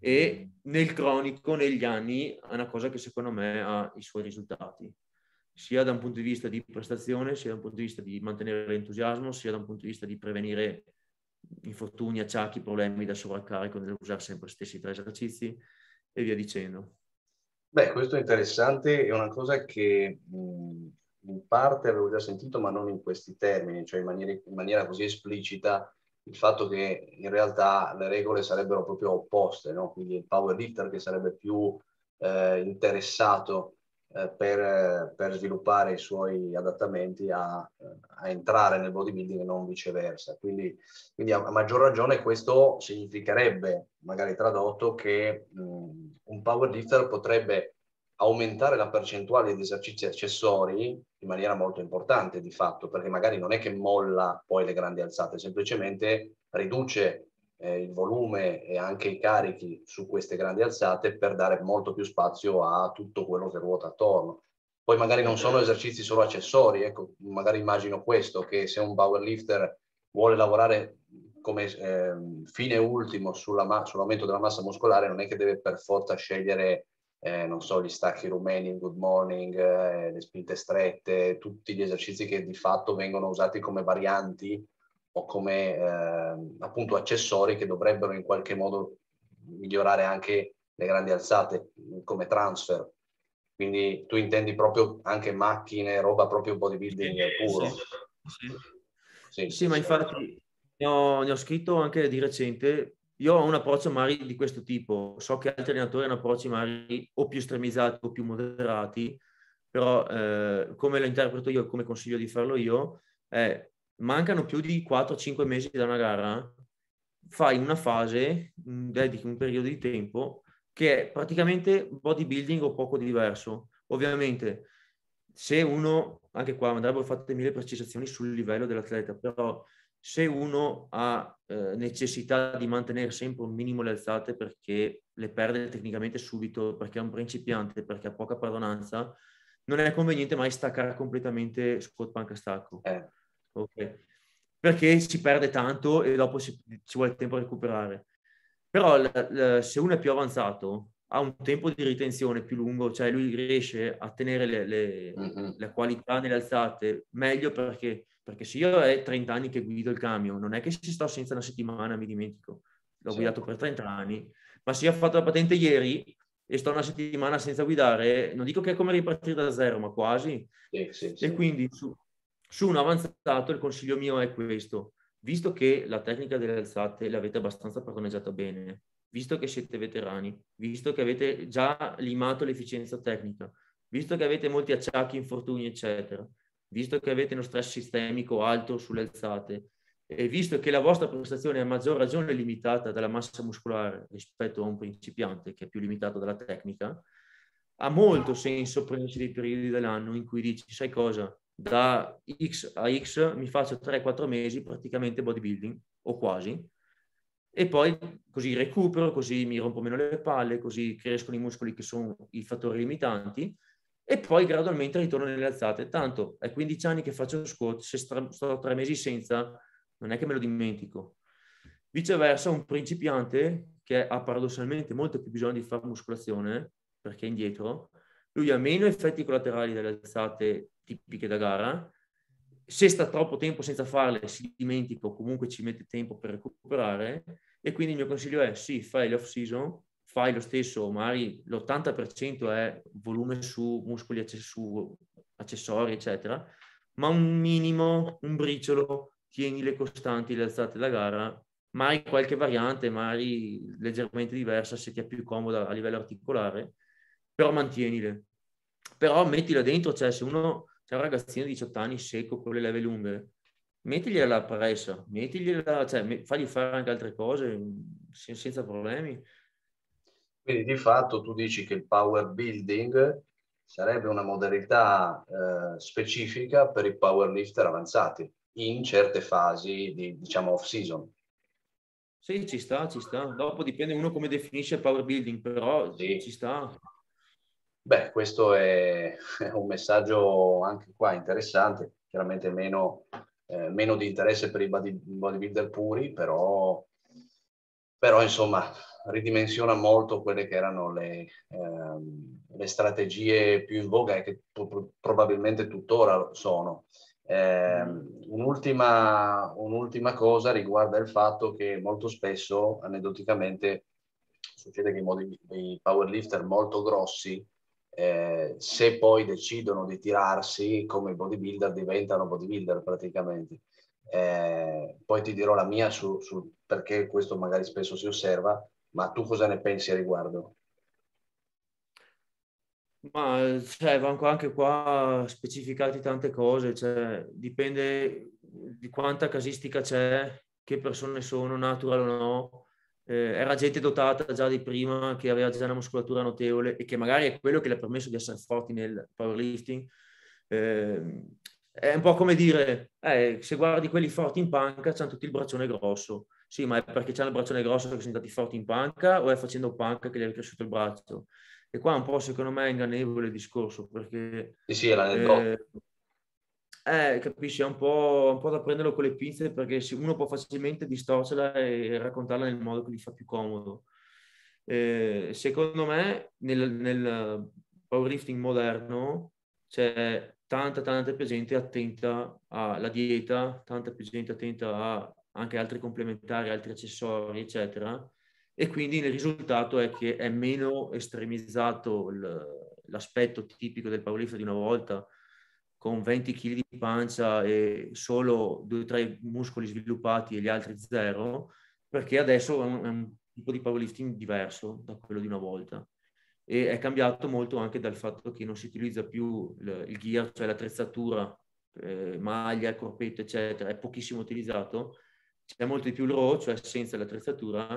e nel cronico, negli anni, è una cosa che secondo me ha i suoi risultati, sia da un punto di vista di prestazione, sia da un punto di vista di mantenere l'entusiasmo, sia da un punto di vista di prevenire infortuni, acciacchi, problemi da sovraccarico nell'usare sempre gli stessi tre esercizi e via dicendo. Beh, questo è interessante, è una cosa che mh, in parte avevo già sentito, ma non in questi termini, cioè in maniera, in maniera così esplicita, il fatto che in realtà le regole sarebbero proprio opposte, no? Quindi il powerlifter che sarebbe più eh, interessato eh, per, per sviluppare i suoi adattamenti a, a entrare nel bodybuilding e non viceversa. Quindi, quindi a, a maggior ragione questo significherebbe, magari tradotto, che mh, un powerlifter potrebbe aumentare la percentuale di esercizi accessori in maniera molto importante di fatto, perché magari non è che molla poi le grandi alzate, semplicemente riduce eh, il volume e anche i carichi su queste grandi alzate per dare molto più spazio a tutto quello che ruota attorno. Poi magari non sono esercizi solo accessori, ecco, magari immagino questo, che se un powerlifter vuole lavorare come eh, fine ultimo sulla sull'aumento della massa muscolare, non è che deve per forza scegliere Eh, non so, gli stacchi rumeni, il good morning, eh, le spinte strette, tutti gli esercizi che di fatto vengono usati come varianti o come eh, appunto accessori che dovrebbero in qualche modo migliorare anche le grandi alzate come transfer. Quindi tu intendi proprio anche macchine, roba proprio bodybuilding puro. Sì, sì. Sì, Sì, ma infatti ne ho, ne ho scritto anche di recente. Io ho un approccio magari di questo tipo. So che altri allenatori hanno approcci magari o più estremizzati o più moderati, però eh, come lo interpreto io, come consiglio di farlo io, è mancano più di quattro cinque mesi da una gara, fai una fase, dedichi un periodo di tempo che è praticamente bodybuilding o poco diverso. Ovviamente, se uno, anche qua andrebbero fatte mille precisazioni sul livello dell'atleta, però se uno ha eh, necessità di mantenere sempre un minimo le alzate perché le perde tecnicamente subito, perché è un principiante, perché ha poca padronanza, non è conveniente mai staccare completamente squat panca stacco. Eh. Okay. Perché si perde tanto e dopo si, ci vuole tempo a recuperare. Però l, l, se uno è più avanzato, ha un tempo di ritenzione più lungo, cioè lui riesce a tenere le, le, Mm-hmm. la qualità nelle alzate meglio perché, perché se io è trenta anni che guido il camion, non è che se sto senza una settimana mi dimentico. L'ho Sì. guidato per trenta anni, ma se io ho fatto la patente ieri e sto una settimana senza guidare, non dico che è come ripartire da zero, ma quasi. Sì, sì, E sì. quindi su, su un avanzato il consiglio mio è questo: visto che la tecnica delle alzate l'avete abbastanza padroneggiata bene, visto che siete veterani, visto che avete già limato l'efficienza tecnica, visto che avete molti acciacchi, infortuni, eccetera, visto che avete uno stress sistemico alto sulle alzate, e visto che la vostra prestazione è a maggior ragione limitata dalla massa muscolare rispetto a un principiante che è più limitato dalla tecnica, ha molto senso prendersi dei periodi dell'anno in cui dici, sai cosa, da X a X mi faccio tre quattro mesi praticamente bodybuilding, o quasi, e poi così recupero, così mi rompo meno le palle, così crescono i muscoli che sono i fattori limitanti, e poi gradualmente ritorno nelle alzate. Tanto è quindici anni che faccio squat, se stra- sto tre mesi senza, non è che me lo dimentico. Viceversa, un principiante che ha paradossalmente molto più bisogno di fare muscolazione, perché è indietro, lui ha meno effetti collaterali delle alzate tipiche da gara. Se sta troppo tempo senza farle, si dimentica o comunque ci mette tempo per recuperare. E quindi il mio consiglio è: sì, fai l'off season, fai lo stesso, magari l'ottanta per cento è volume su muscoli, su accessori, eccetera, ma un minimo, un briciolo, tieni le costanti, le alzate da gara, magari qualche variante, magari leggermente diversa se ti è più comoda a livello articolare, però mantienile. Però mettila dentro, cioè se uno c'è un ragazzino di diciotto anni secco con le leve lunghe, mettigli la pressa, mettigliela, cioè fagli fare anche altre cose senza problemi. Quindi di fatto tu dici che il power building sarebbe una modalità eh, specifica per i powerlifter avanzati in certe fasi di, diciamo, off season. Sì, ci sta, ci sta. Dopo dipende uno come definisce il power building, però Sì. ci sta. Beh, questo è, è un messaggio anche qua interessante, chiaramente meno, eh, meno di interesse per i body, bodybuilder puri, però, però insomma ridimensiona molto quelle che erano le, ehm, le strategie più in voga e che pro- probabilmente tuttora sono. Eh, un'ultima, un'ultima cosa riguarda il fatto che molto spesso, aneddoticamente, succede che i, modi, i powerlifter molto grossi, eh, se poi decidono di tirarsi come bodybuilder, diventano bodybuilder praticamente. Eh, poi ti dirò la mia su, su perché questo magari spesso si osserva, ma tu cosa ne pensi a riguardo? Ma cioè, vanno anche qua specificati tante cose, cioè, dipende di quanta casistica c'è, che persone sono, natural o no. Eh, era gente dotata già di prima, che aveva già una muscolatura notevole e che magari è quello che le ha permesso di essere forti nel powerlifting. Eh, è un po' come dire, eh, se guardi quelli forti in panca, hanno tutti il braccione grosso. Sì, ma è perché c'hanno il braccione grosso che sono stati forti in panca o è facendo panca che gli è cresciuto il braccio? E qua un po' secondo me è ingannevole il discorso, perché Sì, sì, è l'aneddoto. eh, eh, capisci, è un po', un po' da prenderlo con le pinze, perché uno può facilmente distorcerla e raccontarla nel modo che gli fa più comodo. Eh, secondo me nel, nel powerlifting moderno c'è tanta tanta più gente attenta alla dieta, tanta più gente attenta a anche altri complementari, altri accessori, eccetera, e quindi il risultato è che è meno estremizzato l'aspetto tipico del powerlifter di una volta, con venti chili di pancia e solo due o tre muscoli sviluppati e gli altri zero, perché adesso è un, è un tipo di powerlifting diverso da quello di una volta. E è cambiato molto anche dal fatto che non si utilizza più il, il gear, cioè l'attrezzatura, eh, maglia, corpetto, eccetera, è pochissimo utilizzato. C'è molto di più il raw, cioè senza l'attrezzatura,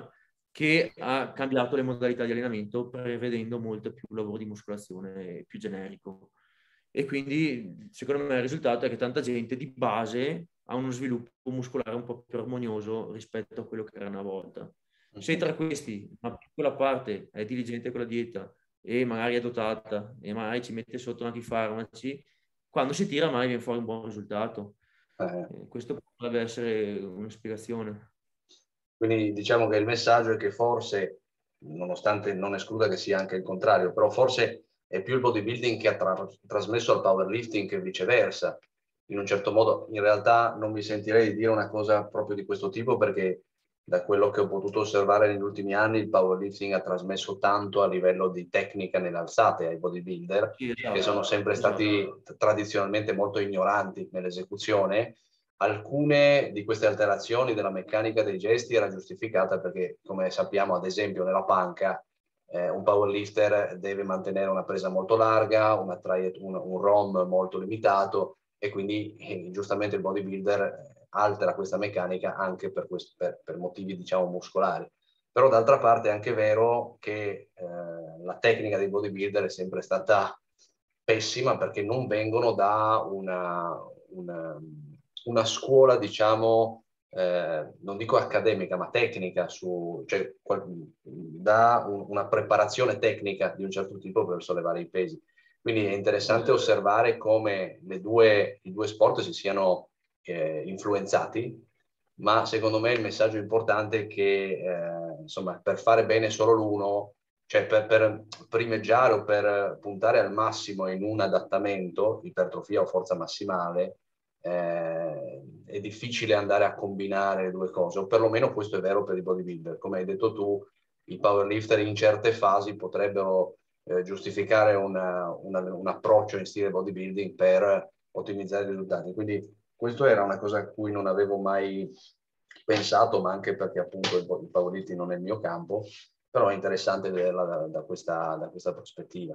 che ha cambiato le modalità di allenamento, prevedendo molto più lavoro di muscolazione più generico. E quindi, secondo me, il risultato è che tanta gente di base ha uno sviluppo muscolare un po' più armonioso rispetto a quello che era una volta. Se tra questi una piccola parte è diligente con la dieta e magari è dotata e magari ci mette sotto anche i farmaci, quando si tira magari viene fuori un buon risultato. Eh. Eh, questo potrebbe essere una spiegazione. Quindi diciamo che il messaggio è che forse, nonostante non escluda che sia anche il contrario, però forse è più il bodybuilding che ha tra trasmesso al powerlifting che viceversa. In un certo modo, in realtà non mi sentirei di dire una cosa proprio di questo tipo, perché da quello che ho potuto osservare negli ultimi anni, il powerlifting ha trasmesso tanto a livello di tecnica nelle alzate ai bodybuilder, Sì, esatto, che sono sempre esatto. stati tradizionalmente molto ignoranti nell'esecuzione. Alcune di queste alterazioni della meccanica dei gesti era giustificata perché, come sappiamo, ad esempio nella panca, eh, un powerlifter deve mantenere una presa molto larga, una un, un ROM molto limitato, e quindi eh, giustamente il bodybuilder altera questa meccanica anche per, questo, per, per motivi, diciamo, muscolari. Però d'altra parte è anche vero che eh, la tecnica dei bodybuilder è sempre stata pessima, perché non vengono da una, una, una scuola, diciamo, eh, non dico accademica, ma tecnica, su, cioè da un, una preparazione tecnica di un certo tipo per sollevare i pesi. Quindi è interessante osservare come le due, i due sport si siano eh, influenzati, ma secondo me il messaggio importante è che eh, insomma, per fare bene solo l'uno, cioè per, per primeggiare o per puntare al massimo in un adattamento, ipertrofia o forza massimale, eh, è difficile andare a combinare le due cose, o perlomeno questo è vero per i bodybuilder. Come hai detto tu, i powerlifter in certe fasi potrebbero eh, giustificare una, una, un approccio in stile bodybuilding per ottimizzare i risultati. Quindi questo era una cosa a cui non avevo mai pensato, ma anche perché appunto il, il powerlifting non è il mio campo, però è interessante vederla da, da, questa, da questa prospettiva.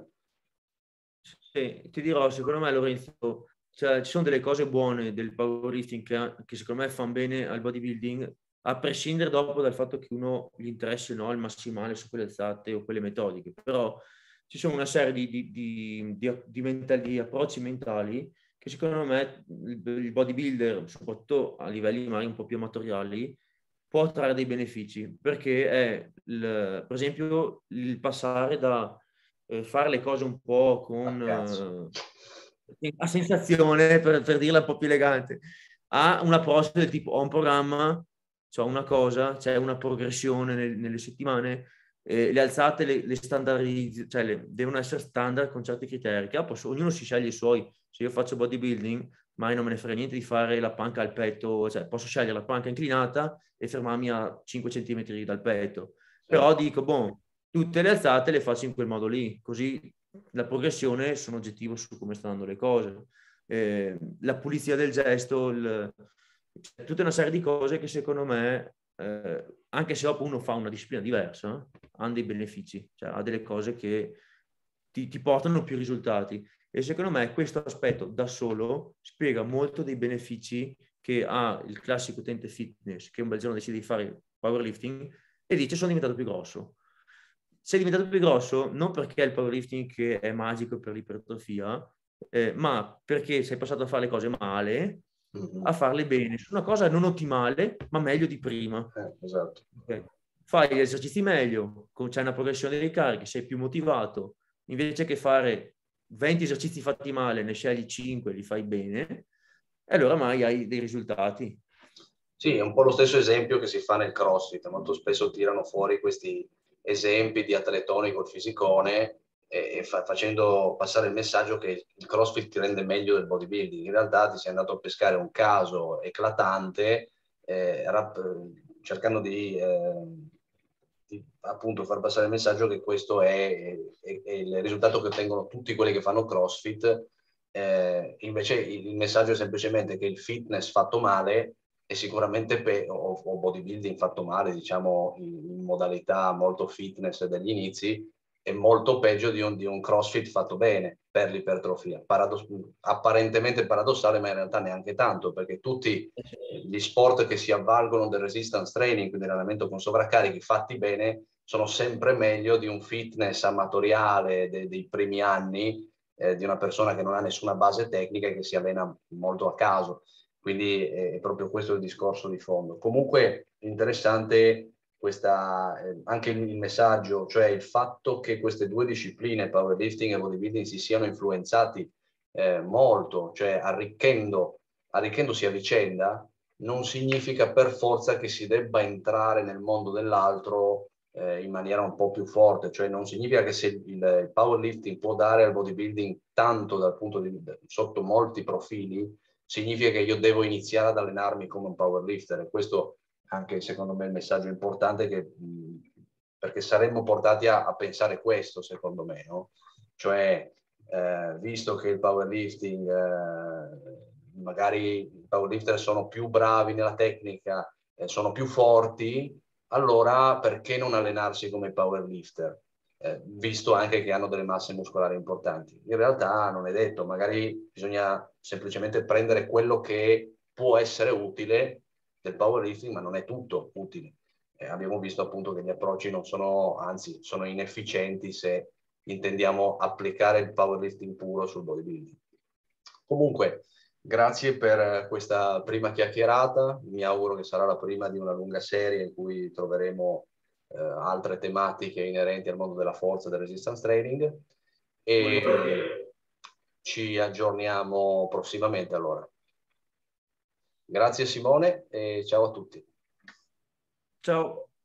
Sì, ti dirò, secondo me, Lorenzo, cioè, ci sono delle cose buone del powerlifting che, che secondo me fanno bene al bodybuilding, a prescindere dopo dal fatto che uno gli interessi o no il massimale su quelle alzate o quelle metodiche. Però ci sono una serie di, di, di, di, di, mentali, di approcci mentali che secondo me il, il bodybuilder, soprattutto a livelli magari un po' più amatoriali, può trarre dei benefici, perché è, il, per esempio, il passare da eh, fare le cose un po' con eh, a sensazione, per, per dirla un po' più elegante, a un approccio del tipo: ho un programma, c'ho una cosa, c'è una progressione nel, nelle settimane, eh, le alzate le, le standardizz- cioè le, devono essere standard con certi criteri, che posso, ognuno si sceglie i suoi. Se io faccio bodybuilding, mai non me ne frega niente di fare la panca al petto, cioè posso scegliere la panca inclinata e fermarmi a cinque centimetri dal petto. Però dico, boh, tutte le alzate le faccio in quel modo lì, così la progressione sono oggettivo su come stanno le cose. Eh, la pulizia del gesto, il, cioè, tutta una serie di cose che secondo me, eh, anche se dopo uno fa una disciplina diversa, hanno dei benefici, cioè ha delle cose che ti, ti portano più risultati. E secondo me questo aspetto da solo spiega molto dei benefici che ha il classico utente fitness che un bel giorno decide di fare powerlifting e dice: sono diventato più grosso. Sei diventato più grosso non perché è il powerlifting che è magico per l'ipertrofia, eh, ma perché sei passato a fare le cose male a farle bene, su una cosa non ottimale, ma meglio di prima. Eh, esatto. Okay. Fai gli esercizi meglio, c'è una progressione dei carichi, sei più motivato, invece che fare venti esercizi fatti male, ne scegli cinque, li fai bene, e allora mai hai dei risultati. Sì, è un po' lo stesso esempio che si fa nel CrossFit. Molto spesso tirano fuori questi esempi di atletoni col fisicone e, e fa, facendo passare il messaggio che il CrossFit ti rende meglio del bodybuilding. In realtà ti sei andato a pescare un caso eclatante, eh, rap, cercando di, eh, di appunto far passare il messaggio che questo è, è, è il risultato che ottengono tutti quelli che fanno CrossFit. Eh, invece il messaggio è semplicemente che il fitness fatto male è sicuramente pe- o, o bodybuilding fatto male, diciamo in, in modalità molto fitness degli inizi, è molto peggio di un, di un CrossFit fatto bene per l'ipertrofia. Paradoss- apparentemente paradossale, ma in realtà neanche tanto, perché tutti gli sport che si avvalgono del resistance training, quindi l'allenamento con sovraccarichi fatti bene, sono sempre meglio di un fitness amatoriale de- dei primi anni, eh, di una persona che non ha nessuna base tecnica e che si allena molto a caso. Quindi è proprio questo il discorso di fondo. Comunque interessante questa, eh, anche il messaggio, cioè il fatto che queste due discipline, powerlifting e bodybuilding, si siano influenzati eh, molto, cioè arricchendo, arricchendosi a vicenda, non significa per forza che si debba entrare nel mondo dell'altro eh, in maniera un po' più forte, cioè non significa che se il, il powerlifting può dare al bodybuilding tanto dal punto di vista, sotto molti profili, significa che io devo iniziare ad allenarmi come un powerlifter, e questo anche secondo me il messaggio importante, che, perché saremmo portati a, a pensare questo, secondo me, no? Cioè, eh, visto che il powerlifting, eh, magari i powerlifter sono più bravi nella tecnica, eh, sono più forti, allora perché non allenarsi come powerlifter? Eh, visto anche che hanno delle masse muscolari importanti. In realtà non è detto, magari bisogna semplicemente prendere quello che può essere utile del powerlifting, ma non è tutto utile. Eh, abbiamo visto appunto che gli approcci non sono, anzi, sono inefficienti se intendiamo applicare il powerlifting puro sul bodybuilding. Comunque, grazie per questa prima chiacchierata. Mi auguro che sarà la prima di una lunga serie in cui troveremo eh, altre tematiche inerenti al mondo della forza e del resistance training. E ci aggiorniamo prossimamente allora. Grazie Simone e ciao a tutti. Ciao.